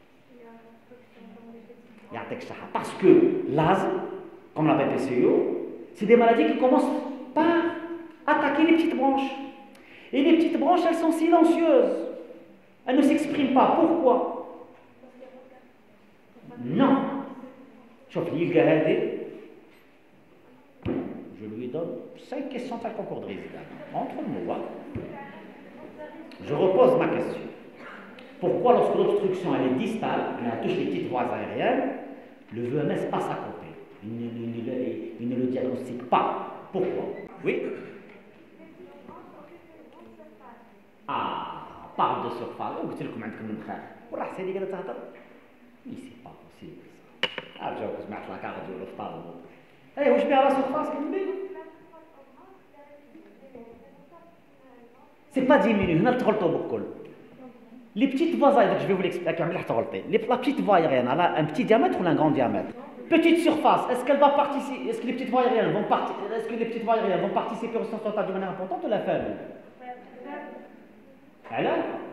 S3: Parce que l'asthme, comme la B P C O, c'est des maladies qui commencent par attaquer les petites branches. Et les petites branches, elles sont silencieuses. Elles ne s'expriment pas. Pourquoi? Non. Je lui donne cinq questions de concours de résident. Entre nous, hein. Je repose ma question. Pourquoi, lorsque l'obstruction elle est distale, elle touche les petites voies aériennes, le V M S passe à côté? Il ne, il ne, il ne le diagnostique pas. Pourquoi? Oui? Ah, parle de surface. Oh, قلت لكم عندكم المخاخ. والله حسيتي قاعدة تهضر. Mais c'est pas possible ça. Ah, جاوب سمعت لا كارديو ولا فطار. ايه واش بها لا surface كملي؟ C'est pas diminué, هنا تغلطوا بالكل. Les petites voies aériennes, je vais vous l'expliquer, la petite voie aérienne, elle a un petit diamètre ou un grand diamètre? Petite surface, est-ce qu'elle va participer, est-ce que les petites voies aériennes vont participer, est-ce que les petites voies aériennes vont participer au résistance totale de manière importante ou la faible? Elle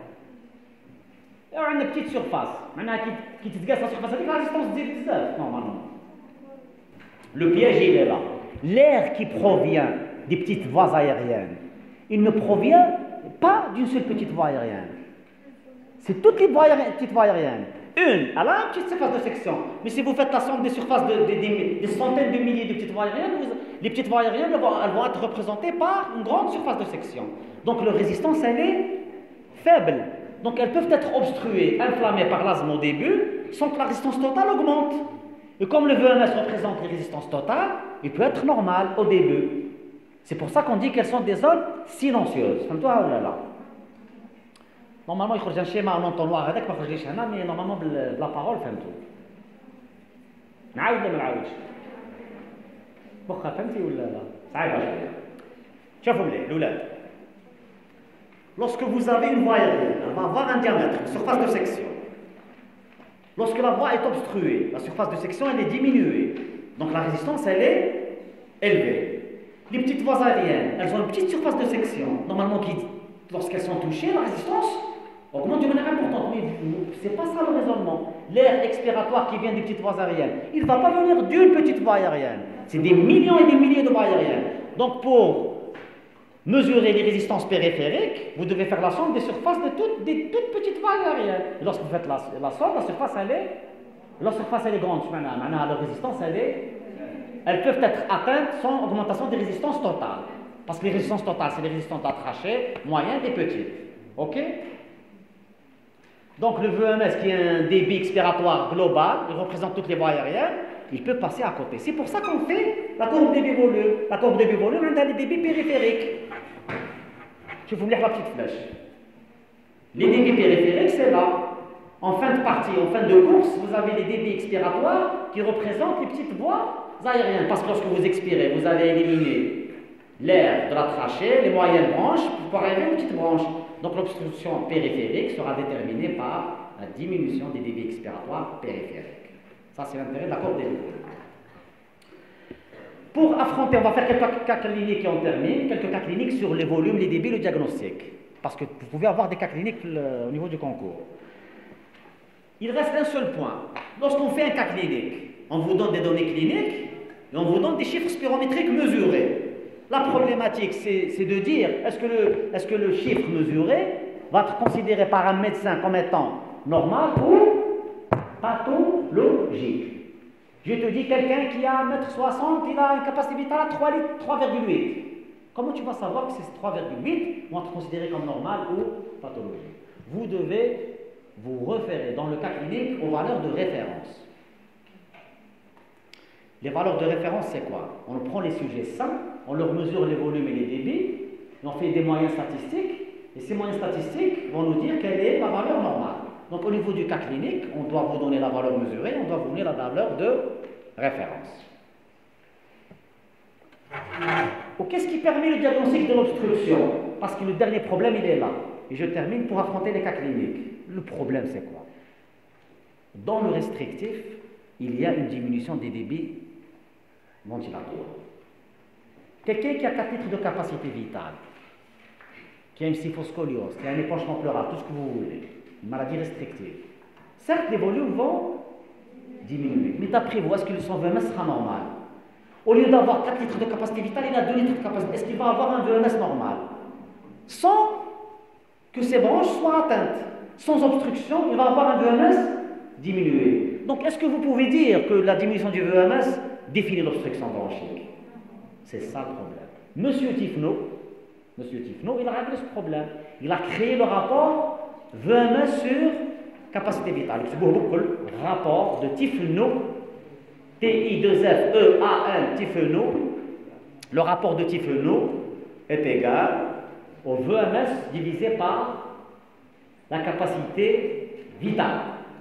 S3: a une petite surface, maintenant qui te dégage la surface avec la résistance de dix-neuf, normalement. Le piège il est là. L'air qui provient des petites voies aériennes, il ne provient pas d'une seule petite voie aérienne. C'est toutes les voies aériennes, petites voies aériennes. Une, elle a une petite surface de section. Mais si vous faites la somme des surfaces de, de, de, des centaines de milliers de petites voies aériennes, vous, les petites voies aériennes elles vont, elles vont être représentées par une grande surface de section. Donc leur résistance, elle est faible. Donc elles peuvent être obstruées, inflammées par l'asthme au début, sans que la résistance totale augmente. Et comme le V M S représente les résistances totales, il peut être normal au début. C'est pour ça qu'on dit qu'elles sont des zones silencieuses. Comme toi, là, là. Normalement, il y a un schéma en entonnoir avec, mais normalement, la parole, فهمتوا. نعاود ولا ما نعاودش؟ بخا فهمتي ولا لا؟ صعيبة شوية. شوفوا مليح الأولاد. Lorsque vous avez une voie aérienne, elle va avoir un diamètre, une surface de section. Lorsque la voie est obstruée, la surface de section elle est diminuée. Donc la résistance elle est élevée. Les petites voies aériennes, elles ont une petite surface de section. Normalement, lorsqu'elles sont touchées, la résistance augmente de manière importante. Mais ce n'est pas ça le raisonnement. L'air expiratoire qui vient des petites voies aériennes, il ne va pas venir d'une petite voie aérienne. C'est des millions et des milliers de voies aériennes. Donc pour mesurer les résistances périphériques, vous devez faire la somme des surfaces de toutes, des toutes petites voies aériennes. Et lorsque vous faites la, la somme, la surface elle est, la surface elle est grande. Maintenant, la résistance elle est, elles peuvent être atteintes sans augmentation des résistances totales. Parce que les résistances totales, c'est les résistances de la trachée, moyennes et petites. Ok? Donc le V M S qui est un débit expiratoire global, il représente toutes les voies aériennes, il peut passer à côté. C'est pour ça qu'on fait la courbe débit-volume. La courbe débit-volume, on a les débits périphériques. Je vais vous lire la petite flèche. Les débits périphériques, c'est là. En fin de partie, en fin de course, vous avez les débits expiratoires qui représentent les petites voies aériennes. Parce que lorsque vous expirez, vous allez éliminer l'air de la trachée, les moyennes branches, pour arriver à une petite branche. Donc l'obstruction périphérique sera déterminée par la diminution des débits expiratoires périphériques. Ça, c'est l'intérêt de la courbe débit. Pour affronter, on va faire quelques cas cliniques et on termine, quelques cas cliniques sur les volumes, les débits, le diagnostic. Parce que vous pouvez avoir des cas cliniques le, au niveau du concours. Il reste un seul point. Lorsqu'on fait un cas clinique, on vous donne des données cliniques et on vous donne des chiffres spirométriques mesurés. La problématique, c'est de dire, est-ce que, le, est-ce que le chiffre mesuré va être considéré par un médecin comme étant normal ou pathologique? Je te dis, quelqu'un qui a un mètre soixante, il a une capacité vitale à trois virgule huit. Comment tu vas savoir que ces trois virgule huit vont être considérés comme normal ou pathologique? Vous devez vous référer dans le cas clinique aux valeurs de référence. Les valeurs de référence, c'est quoi? On prend les sujets sains, on leur mesure les volumes et les débits, et on fait des moyens statistiques, et ces moyens statistiques vont nous dire quelle est la valeur normale. Donc au niveau du cas clinique, on doit vous donner la valeur mesurée, on doit vous donner la valeur de référence. Qu'est-ce qui permet le diagnostic de l'obstruction? Parce que le dernier problème, il est là. Et je termine pour affronter les cas cliniques. Le problème, c'est quoi? Dans le restrictif, il y a une diminution des débits ventilatoires. Quelqu'un qui a quatre litres de capacité vitale, qui a une syphoscoliose, qui a un épanchement pleural, tout ce que vous voulez, une maladie restrictive, certes, les volumes vont diminuer. Mais d'après vous, est-ce que son V M S sera normal? Au lieu d'avoir quatre litres de capacité vitale, il a deux litres de capacité. Est-ce qu'il va avoir un V M S normal? Sans que ses branches soient atteintes. Sans obstruction, il va avoir un V M S diminué. Donc, est-ce que vous pouvez dire que la diminution du V M S définit l'obstruction bronchique? C'est ça le problème. Monsieur Tifno, Monsieur Tifno, il a réglé ce problème. Il a créé le rapport V M S sur capacité vitale. C'est beaucoup le rapport de Tifno, T I deux F E A N, Tifno. Le rapport de Tifno est égal au V M S divisé par la capacité vitale.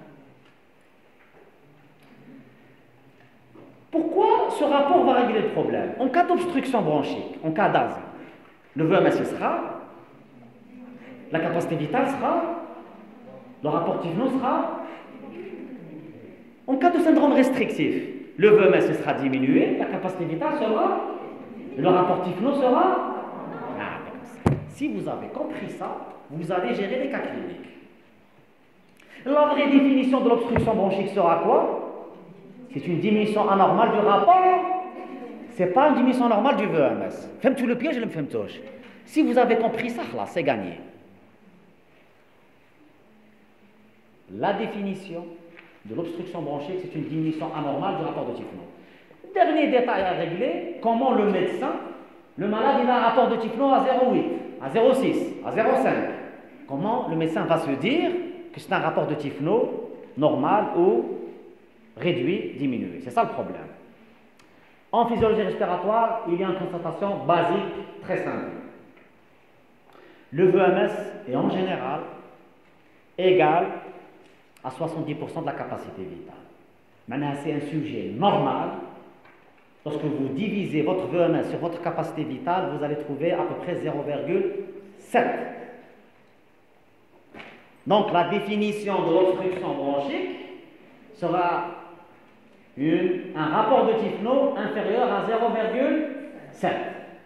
S3: Pourquoi ce rapport va régler le problème? En cas d'obstruction bronchique, en cas d'asthme, le V M S sera, la capacité vitale sera, le rapport Tifno sera. En cas de syndrome restrictif, le V M S sera diminué, la capacité vitale sera, le rapport Tifno sera. Ah, si vous avez compris ça, vous allez gérer les cas cliniques. La vraie définition de l'obstruction bronchique sera quoi? C'est une diminution anormale du rapport. C'est pas une diminution normale du V M S. Faites tout le piège, je le fais touche. Si vous avez compris ça, là, c'est gagné. La définition de l'obstruction bronchique, c'est une diminution anormale du rapport de Tifno. Dernier détail à régler, comment le médecin, le malade, il a un rapport de Tifno à zéro virgule huit, à zéro virgule six, à zéro virgule cinq. Comment le médecin va se dire que c'est un rapport de Tifno normal ou réduit, diminué? C'est ça le problème. En physiologie respiratoire, il y a une constatation basique très simple. Le V M S est en général égal à soixante-dix pour cent de la capacité vitale. Maintenant, c'est un sujet normal. Lorsque vous divisez votre V M S sur votre capacité vitale, vous allez trouver à peu près zéro virgule sept. Donc, la définition de l'obstruction bronchique sera une, un rapport de Tifno inférieur à zéro virgule sept.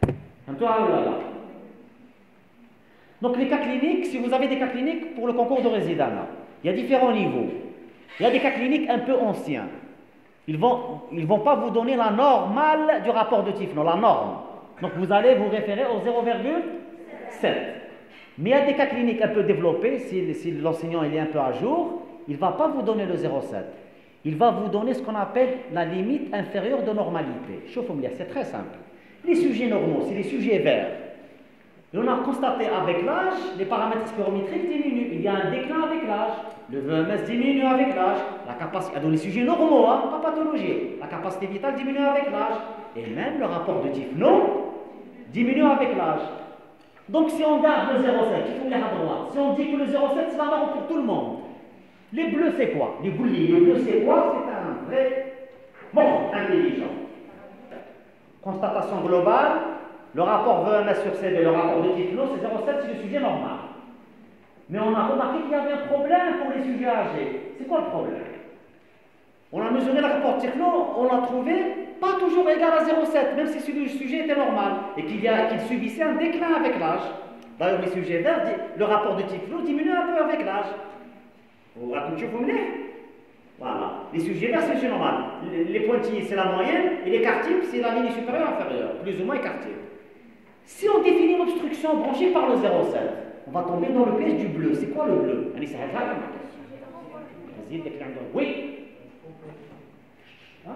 S3: Donc, les cas cliniques, si vous avez des cas cliniques pour le concours de résident, il y a différents niveaux. Il y a des cas cliniques un peu anciens. Ils ne vont, ils vont pas vous donner la normale du rapport de Tifno, la norme. Donc, vous allez vous référer au zéro virgule sept. Mais il y a des cas cliniques un peu développés, si, si l'enseignant est un peu à jour, il ne va pas vous donner le zéro virgule sept. Il va vous donner ce qu'on appelle la limite inférieure de normalité. C'est très simple. Les sujets normaux, c'est les sujets verts. Et on a constaté avec l'âge, les paramètres spirométriques diminuent. Il y a un déclin avec l'âge. Le V M S diminue avec l'âge. La capacité, dans les sujets normaux, hein, pas pathologie. La capacité vitale diminue avec l'âge. Et même le rapport de Tifno diminue avec l'âge. Donc si on garde le zéro virgule sept, il faut les à droite. Si on dit que le zéro virgule sept, c'est la norme pour tout le monde. Les bleus, c'est quoi? Les boulis. Les bleus, c'est quoi? C'est un vrai bon intelligent. Constatation globale. Le rapport V M S sur C D, le rapport de Tifno, c'est zéro virgule sept, c'est le sujet normal. Mais on a remarqué qu'il y avait un problème pour les sujets âgés. C'est quoi le problème? On a mesuré le rapport Tifno, on l'a trouvé pas toujours égal à zéro virgule sept, même si le sujet était normal, et qu'il qu'il subissait un déclin avec l'âge. D'ailleurs, les sujets verts, le rapport de Tifno diminue un peu avec l'âge. Vous racontez, vous menez? Voilà. Les sujets verts, c'est le sujet normal. Les pointillés, c'est la moyenne, et les quartiles, c'est la ligne supérieure inférieure, plus ou moins écartée. Si on définit l'obstruction bronchique par le zéro virgule sept, on va tomber dans le piège du bleu. C'est quoi le bleu? Allez, ça va. Vas-y, déclin de. Oui. Hein?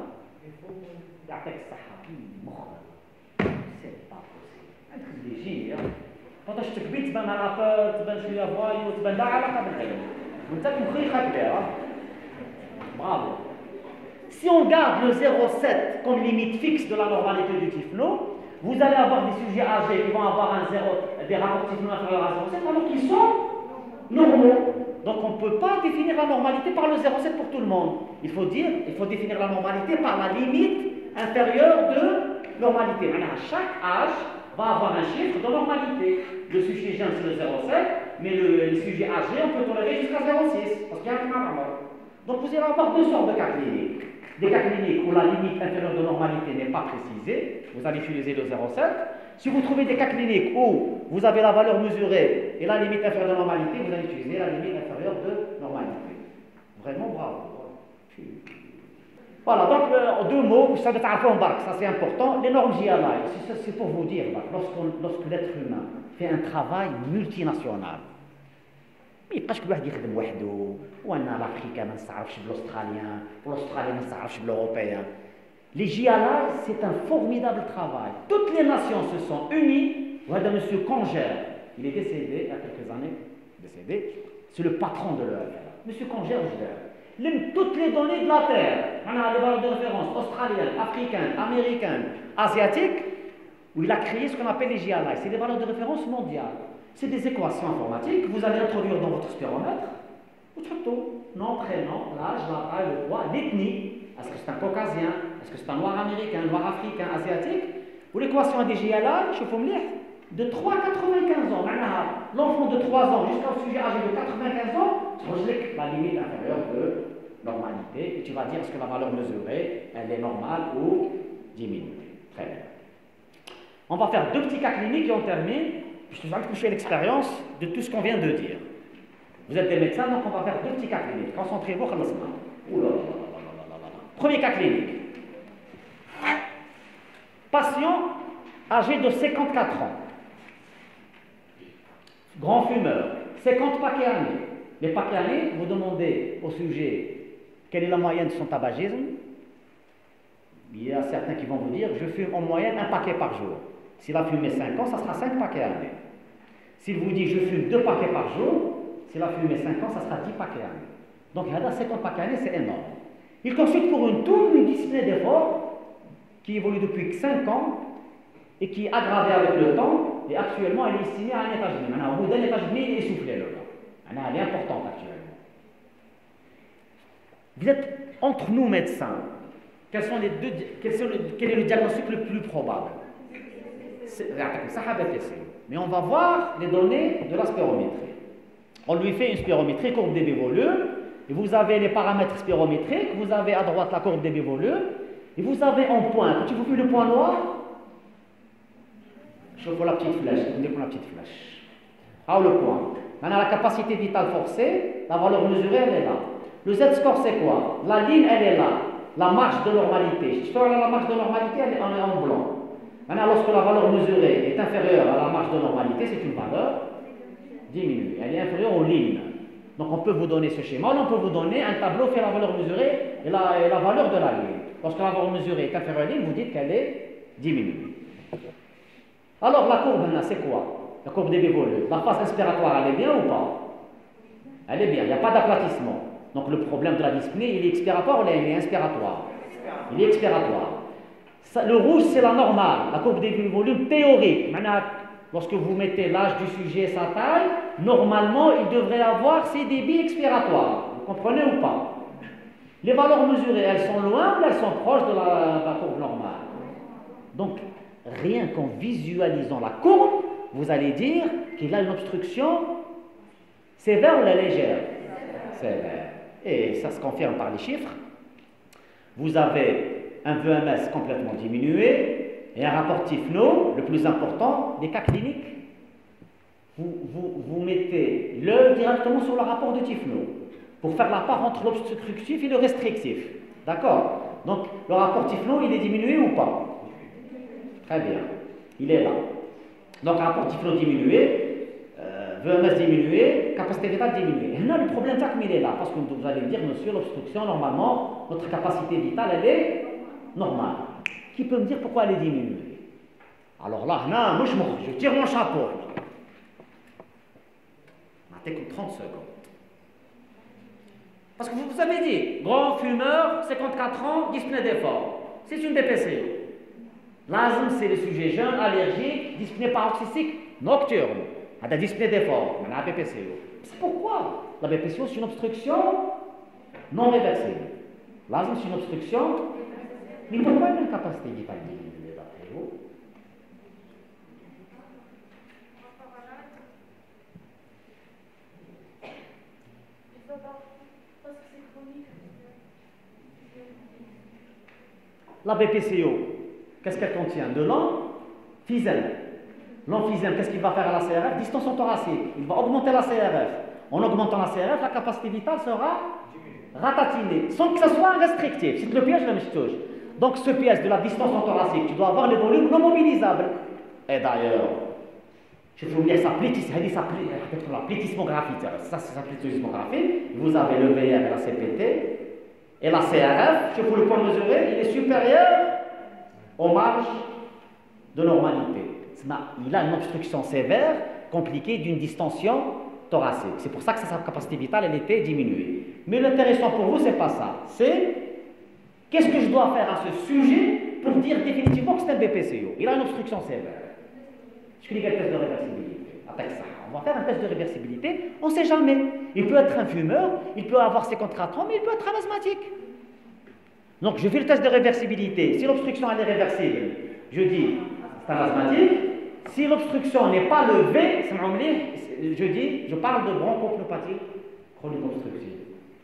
S3: C'est pas possible. Un léger, hein? Quand je te kbit, tu vas m'arraper, tu vas jouer à voyou, tu vas d'arraper. Vous êtes une très très claire. Bravo. Si on garde le zéro virgule sept comme limite fixe de la normalité du Tifno, vous allez avoir des sujets âgés qui vont avoir un zéro, des rapports Tifno inférieurs à zéro virgule sept alors qu'ils sont normaux. Donc on ne peut pas définir la normalité par le zéro virgule sept pour tout le monde. Il faut dire, il faut définir la normalité par la limite inférieure de normalité. Alors, chaque âge va avoir un chiffre de normalité. Le sujet jeune c'est le zéro virgule sept, mais le, les sujets âgés on peut tolérer jusqu'à zéro virgule six parce qu'il y a un cas. Donc vous allez avoir deux sortes de cas cliniques. Des cas cliniques où la limite inférieure de normalité n'est pas précisée, vous allez utiliser le zéro virgule sept. Si vous trouvez des cas cliniques où vous avez la valeur mesurée et la limite inférieure de normalité, vous allez utiliser la limite inférieure de normalité. Vraiment bravo. Voilà, donc euh, en deux mots, ça ça c'est important. Les normes J L I, c'est pour vous dire, lorsque l'être humain fait un travail multinational, ما يبقاش كل واحد يخدم وحده وانا l'Africain ما نستعرفش بالأستراليان والأستراليان ما نستعرفش بالأوروبيان. Les J L I, c'est un formidable travail. Toutes les nations se sont unies. Voilà, monsieur Conger, il est décédé il y a quelques années, décédé, c'est le patron de l'E F L. Monsieur Conger, je l'aime. Toutes les données de la Terre, on a des valeurs de référence australiennes, africaines, américaines, asiatiques, où il a créé ce qu'on appelle les J L I. C'est des valeurs de référence mondiales. C'est des équations informatiques que vous allez introduire dans votre spiromètre. Vous faites tout. Nom, prénom, l'âge, la taille, le poids, l'ethnie. Est-ce que c'est un caucasien? Est-ce que c'est un noir américain, noir africain, asiatique? Ou l'équation des J L I, je vous dire, de trois à quatre-vingt-quinze ans. L'enfant de trois ans jusqu'au sujet âgé de quatre-vingt-quinze ans, tu rejettes la limite inférieure de normalité et tu vas dire est-ce que la valeur mesurée, elle est normale ou diminuée. Très bien. On va faire deux petits cas cliniques et on termine. Je vais toucher l'expérience de tout ce qu'on vient de dire. Vous êtes des médecins, donc on va faire deux petits cas cliniques. Concentrez-vous, premier cas clinique. Patient âgé de cinquante-quatre ans. Grand fumeur. cinquante paquets années. Les paquets années, vous demandez au sujet quelle est la moyenne de son tabagisme. Il y a certains qui vont vous dire je fume en moyenne un paquet par jour. S'il a fumé cinq ans, ça sera cinq paquets années. S'il vous dit je fume deux paquets par jour, s'il a fumé cinq ans, ça sera dix paquets années. Donc, il y a cinquante paquets années, c'est énorme. Il consulte pour une tour une discipline d'effort qui évolue depuis cinq ans et qui est aggravée avec le temps, et actuellement, elle est estimée à un étage et demi. Maintenant, au bout d'un étage et demi, il est essoufflé, le gars. Elle est importante actuellement. Vous êtes entre nous, médecins. Quels sont les deux, quels sont le, quel est le diagnostic le plus probable? Mais on va voir les données de la spirométrie. On lui fait une spirométrie, courbe débit volume, et vous avez les paramètres spirométriques, vous avez à droite la courbe débit volume, et vous avez en point, quand vous voyez le point noir, je vois la petite flèche, je vous la petite flèche. Ah, le point. Maintenant, la capacité vitale forcée, la valeur mesurée, elle est là. Le Z-score, c'est quoi? La ligne, elle est là. La marge de normalité. Si la marge de normalité, elle est en blanc. Maintenant, lorsque la valeur mesurée est inférieure à la marge de normalité, c'est une valeur diminuée. Elle est inférieure aux lignes. Donc, on peut vous donner ce schéma. Là, on peut vous donner un tableau qui fait la valeur mesurée et la, et la valeur de la ligne. Lorsque la valeur mesurée est inférieure à la ligne, vous dites qu'elle est diminuée. Alors, la courbe, c'est quoi? La courbe des volumes. La phase inspiratoire, elle est bien ou pas? Elle est bien. Il n'y a pas d'aplatissement. Donc, le problème de la dyspnée, il est expiratoire ou il est inspiratoire? Il est expiratoire. Ça, le rouge, c'est la normale, la courbe des volumes théorique. Maintenant, lorsque vous mettez l'âge du sujet et sa taille, normalement, il devrait avoir ses débits expiratoires. Vous comprenez ou pas? Les valeurs mesurées, elles sont loin ou elles sont proches de la, de la courbe normale? Donc, rien qu'en visualisant la courbe, vous allez dire qu'il a une obstruction sévère ou la légère? Sévère. Et ça se confirme par les chiffres. Vous avez un V M S complètement diminué et un rapport Tifno, le plus important, des cas cliniques. Vous, vous, vous mettez le directement sur le rapport de Tifno pour faire la part entre l'obstructif et le restrictif. D'accord? Donc, le rapport Tifno, il est diminué ou pas? Très bien. Il est là. Donc, rapport Tifno diminué, euh, V M S diminué, capacité vitale diminuée. Et là, le problème, c'est qu'il est là. Parce que vous allez me dire, monsieur, l'obstruction, normalement, notre capacité vitale, elle est normale. Qui peut me dire pourquoi elle est diminuée? Alors là, là moi, je, me, je tire mon chapeau. On a comme trente secondes. Parce que vous, vous avez dit, grand fumeur, cinquante-quatre ans, dyspnée d'effort. C'est une B P C O. L'asthme, c'est les sujets jeunes, allergiques, dyspnée paroxystique nocturne. La dyspnée d'effort, on a la B P C O. C'est pourquoi la B P C O, c'est une obstruction non réversible. L'asthme, c'est une obstruction, mais pourquoi il y a une capacité vitale diminuée d'après vous? La B P C O, qu'est-ce qu'elle contient? De l'emphysème. L'emphysème, qu'est-ce qu'il va faire à la C R F? Distension thoracique. Il va augmenter la C R F. En augmentant la C R F, la capacité vitale sera ratatinée, sans que ce soit restrictif. C'est le piège de la touche. Donc ce piège de la distension thoracique, tu dois avoir les volumes non mobilisables. Et d'ailleurs, je vais vous dire, ça peut-être la plétismographie, ça c'est la plétismographie. Vous avez le V R et la C P T. Et la C R F, je vous le point mesurer, il est supérieur aux marges de normalité. Il a une obstruction sévère, compliquée d'une distension thoracique. C'est pour ça que sa capacité vitale, elle était diminuée. Mais l'intéressant pour vous, c'est pas ça. C'est qu'est-ce que je dois faire à ce sujet pour dire définitivement que c'est un B P C O. Il a une obstruction sévère. Je fais le test de réversibilité. Avec ça, on va faire un test de réversibilité. On ne sait jamais. Il peut être un fumeur, il peut avoir cinquante-quatre ans, mais il peut être un asthmatique. Donc, je fais le test de réversibilité. Si l'obstruction elle est réversible, je dis c'est un asthmatique. Si l'obstruction n'est pas levée, je dis, je parle de bronchopneumopathie chronique obstructive.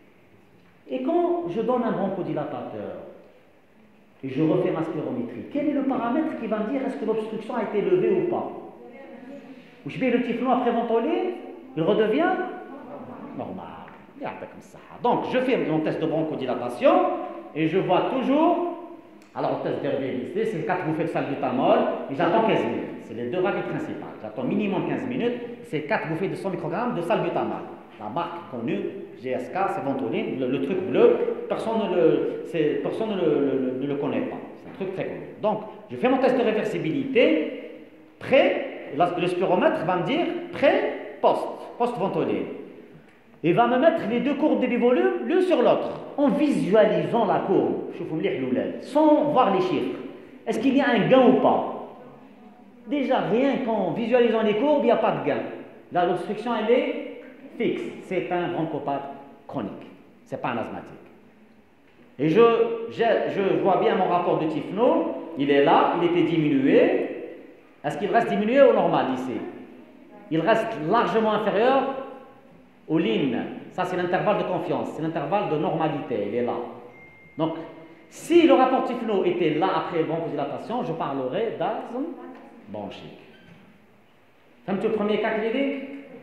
S3: Et quand je donne un bronchodilatateur et je refais ma spirométrie, quel est le paramètre qui va me dire est-ce que l'obstruction a été levée ou pas? Ou je mets le typhon après ventolé, il redevient normal. Comme ça. Donc, je fais mon test de bronchodilatation et je vois toujours. Alors, le test de réversibilité, c'est quatre bouffées de salbutamol et j'attends quinze minutes. C'est les deux règles principales. J'attends minimum quinze minutes, c'est quatre bouffées de cent microgrammes de salbutamol. La marque connue, G S K, c'est Ventoline, le, le truc bleu, personne ne le, personne ne le, le, ne le connaît pas. C'est un truc très connu. Donc, je fais mon test de réversibilité, pré, le spiromètre va me dire pré, post, post-Ventoline. Il va me mettre les deux courbes de bivolume l'une sur l'autre, en visualisant la courbe, sans voir les chiffres. Est-ce qu'il y a un gain ou pas? Déjà, rien qu'en visualisant les courbes, il n'y a pas de gain. Là, l'obstruction, elle est fixe. C'est un bronchopathe chronique. Ce n'est pas un asthmatique. Et je, je, je vois bien mon rapport de Tifno. Il est là, il était diminué. Est-ce qu'il reste diminué ou normal ici? Il reste largement inférieur aux lignes. Ça, c'est l'intervalle de confiance. C'est l'intervalle de normalité. Il est là. Donc, si le rapport Tifno était là après bronchodilatation, je parlerai d'asthme bronchique. C'est le premier cas clinique.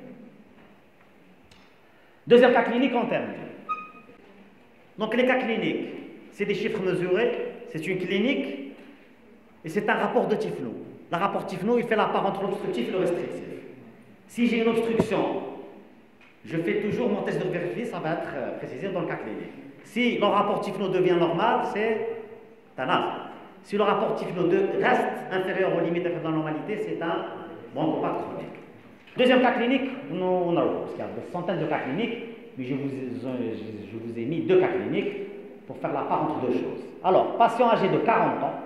S3: Deuxième cas clinique, on termine. Donc, les cas cliniques, c'est des chiffres mesurés, c'est une clinique et c'est un rapport de Tifno. Le rapport Tifno, il fait la part entre l'obstructif et le restrictif. Si j'ai une obstruction, je fais toujours mon test de vérifier, ça va être précisé dans le cas clinique. Si le rapport Tifno devient normal, c'est un asthme. Si le rapport Tifno reste inférieur aux limites de la normalité, c'est un bronchopathe chronique. Deuxième cas clinique, on a parce qu'il y a des centaines de cas cliniques, mais je vous, ai, je vous ai mis deux cas cliniques pour faire la part entre deux choses. Alors, patient âgé de quarante ans,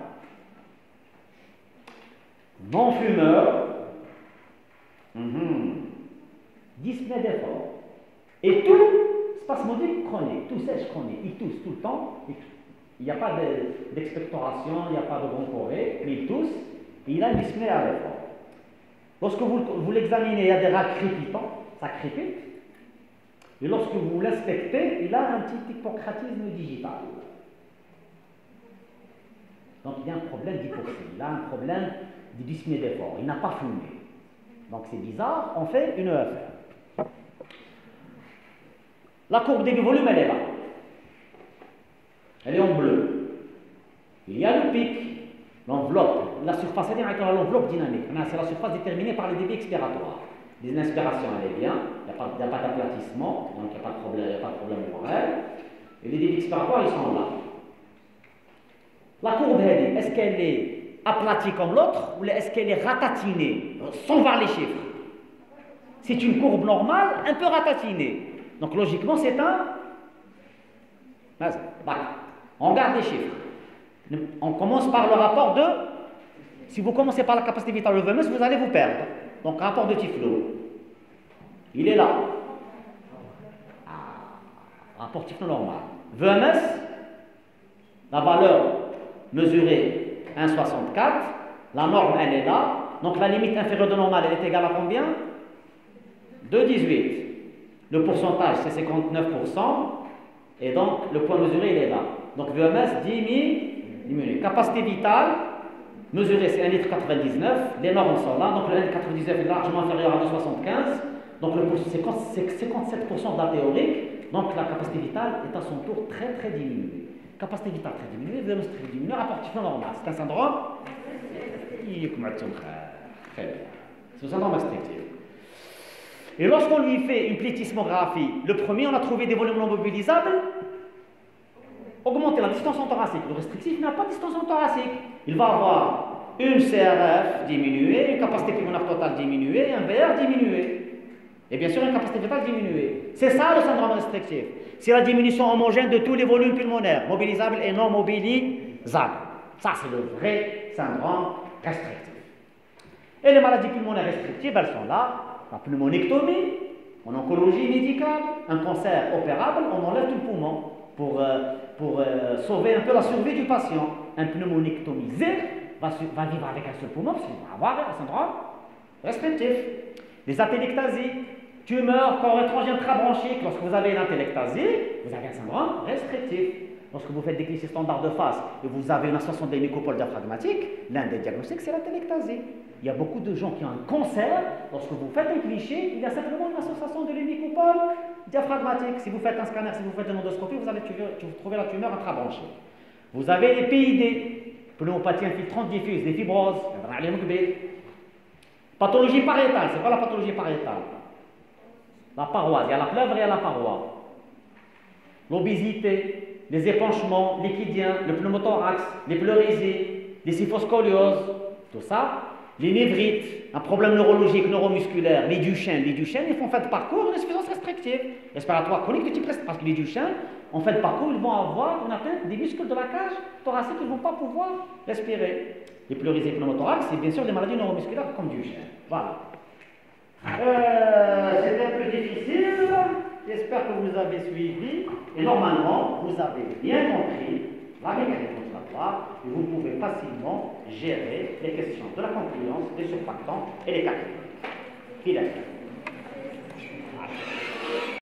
S3: non-fumeur, mm-hmm, dyspnée d'effort, et tout spasmodique chronique, tout sèche chronique, il tousse tout le temps, il n'y a pas d'expectoration, il n'y a pas de bronchorée, mais il tousse, et il a une dyspnée à l'effort. Lorsque vous, vous l'examinez, il y a des rats crépitants, ça crépite, et lorsque vous l'inspectez, il a un petit hippocratisme digital. Donc il y a un problème d'hypoxie, il a un problème de dyspnée d'effort, il n'a pas fumé. Donc c'est bizarre, on fait une E F R. La courbe des volumes, elle est là. Elle est en bleu. Il y a le pic, l'enveloppe, la surface, c'est-à-dire l'enveloppe dynamique. C'est la surface déterminée par le débit expiratoire. Les inspirations, elle est bien, il n'y a pas, pas d'aplatissement, donc il n'y a pas de problème, il n'y a pas de problème pour elle. Et les débits expiratoires, ils sont là. La courbe, elle, est-ce qu'elle est aplatie comme l'autre ou est-ce qu'elle est ratatinée, sans voir les chiffres? C'est une courbe normale, un peu ratatinée. Donc logiquement, c'est un bac. On garde les chiffres. On commence par le rapport de... Si vous commencez par la capacité vitale de V M S, vous allez vous perdre. Donc, rapport de Tiflo. Il est là. Ah, rapport Tiflo normal. V M S, la valeur mesurée un virgule soixante-quatre. La norme, elle est là. Donc, la limite inférieure de normal, elle est égale à combien? deux virgule dix-huit. Le pourcentage, c'est cinquante-neuf pour cent. Et donc, le point mesuré, il est là. Donc, V M S diminue. Capacité vitale, mesurée, c'est un litre quatre-vingt-dix-neuf. Les normes sont là. Donc, le un litre quatre-vingt-dix-neuf est largement inférieur à deux virgule soixante-quinze. Donc, le c'est cinquante-sept pour cent de la théorique. Donc, la capacité vitale est à son tour très, très diminuée. Capacité vitale très diminuée, V M S très diminuée, rapport Tiflo normal. C'est un syndrome? Très bien. C'est un syndrome restrictif. Et lorsqu'on lui fait une plétismographie, le premier, on a trouvé des volumes non mobilisables, augmenter la distance thoracique. Le restrictif n'a pas de distance thoracique. Il va avoir une C R F diminuée, une capacité pulmonaire totale diminuée, un V R diminué. Et bien sûr, une capacité vitale diminuée. C'est ça le syndrome restrictif. C'est la diminution homogène de tous les volumes pulmonaires, mobilisables et non mobilisables. Ça, c'est le vrai syndrome restrictif. Et les maladies pulmonaires restrictives, elles sont là. La pneumonectomie, en oncologie médicale, un cancer opérable, on enlève tout le poumon pour, euh, pour euh, sauver un peu la survie du patient. Un pneumonectomisé va, va vivre avec un seul poumon parce qu'il va avoir un syndrome restrictif. Les atélectasies, tumeurs corps étranger intrabronchique, lorsque vous avez une atélectasie, vous avez un syndrome restrictif. Lorsque vous faites des clichés standards de face et vous avez une association des mycopoles diaphragmatiques, l'un des diagnostics, c'est la télectasie. Il y a beaucoup de gens qui ont un cancer. Lorsque vous faites un cliché, il y a simplement une association de l'hémicopoles diaphragmatique. Si vous faites un scanner, si vous faites une endoscopie, vous allez trouver la tumeur intrabronchique. Vous avez les P I D, pneumopathie infiltrante diffuse, des fibroses, pathologie pariétale. C'est quoi la pathologie pariétale? La paroi, il y a la pleuve et il y a la paroi. L'obésité, les épanchements liquidiens, le pneumothorax, les pleurésies, les syphoscolioses, tout ça. Les névrites, un problème neurologique, neuromusculaire, les Duchenne. Les Duchenne, ils font fin de parcours une insuffisance restrictive respiratoire chronique de type restrictif. Parce que les Duchenne, en fin de parcours, ils vont avoir une atteinte des muscles de la cage thoracique, ils ne vont pas pouvoir respirer. Les pleurésies pneumothorax, c'est bien sûr des maladies neuromusculaires comme Duchenne. Voilà. Euh, C'était un peu difficile. J'espère que vous avez suivi. Et normalement, vous avez bien compris la mécanique ondulatoire et vous pouvez facilement gérer les questions de la concluence, des surfactants et les catégories.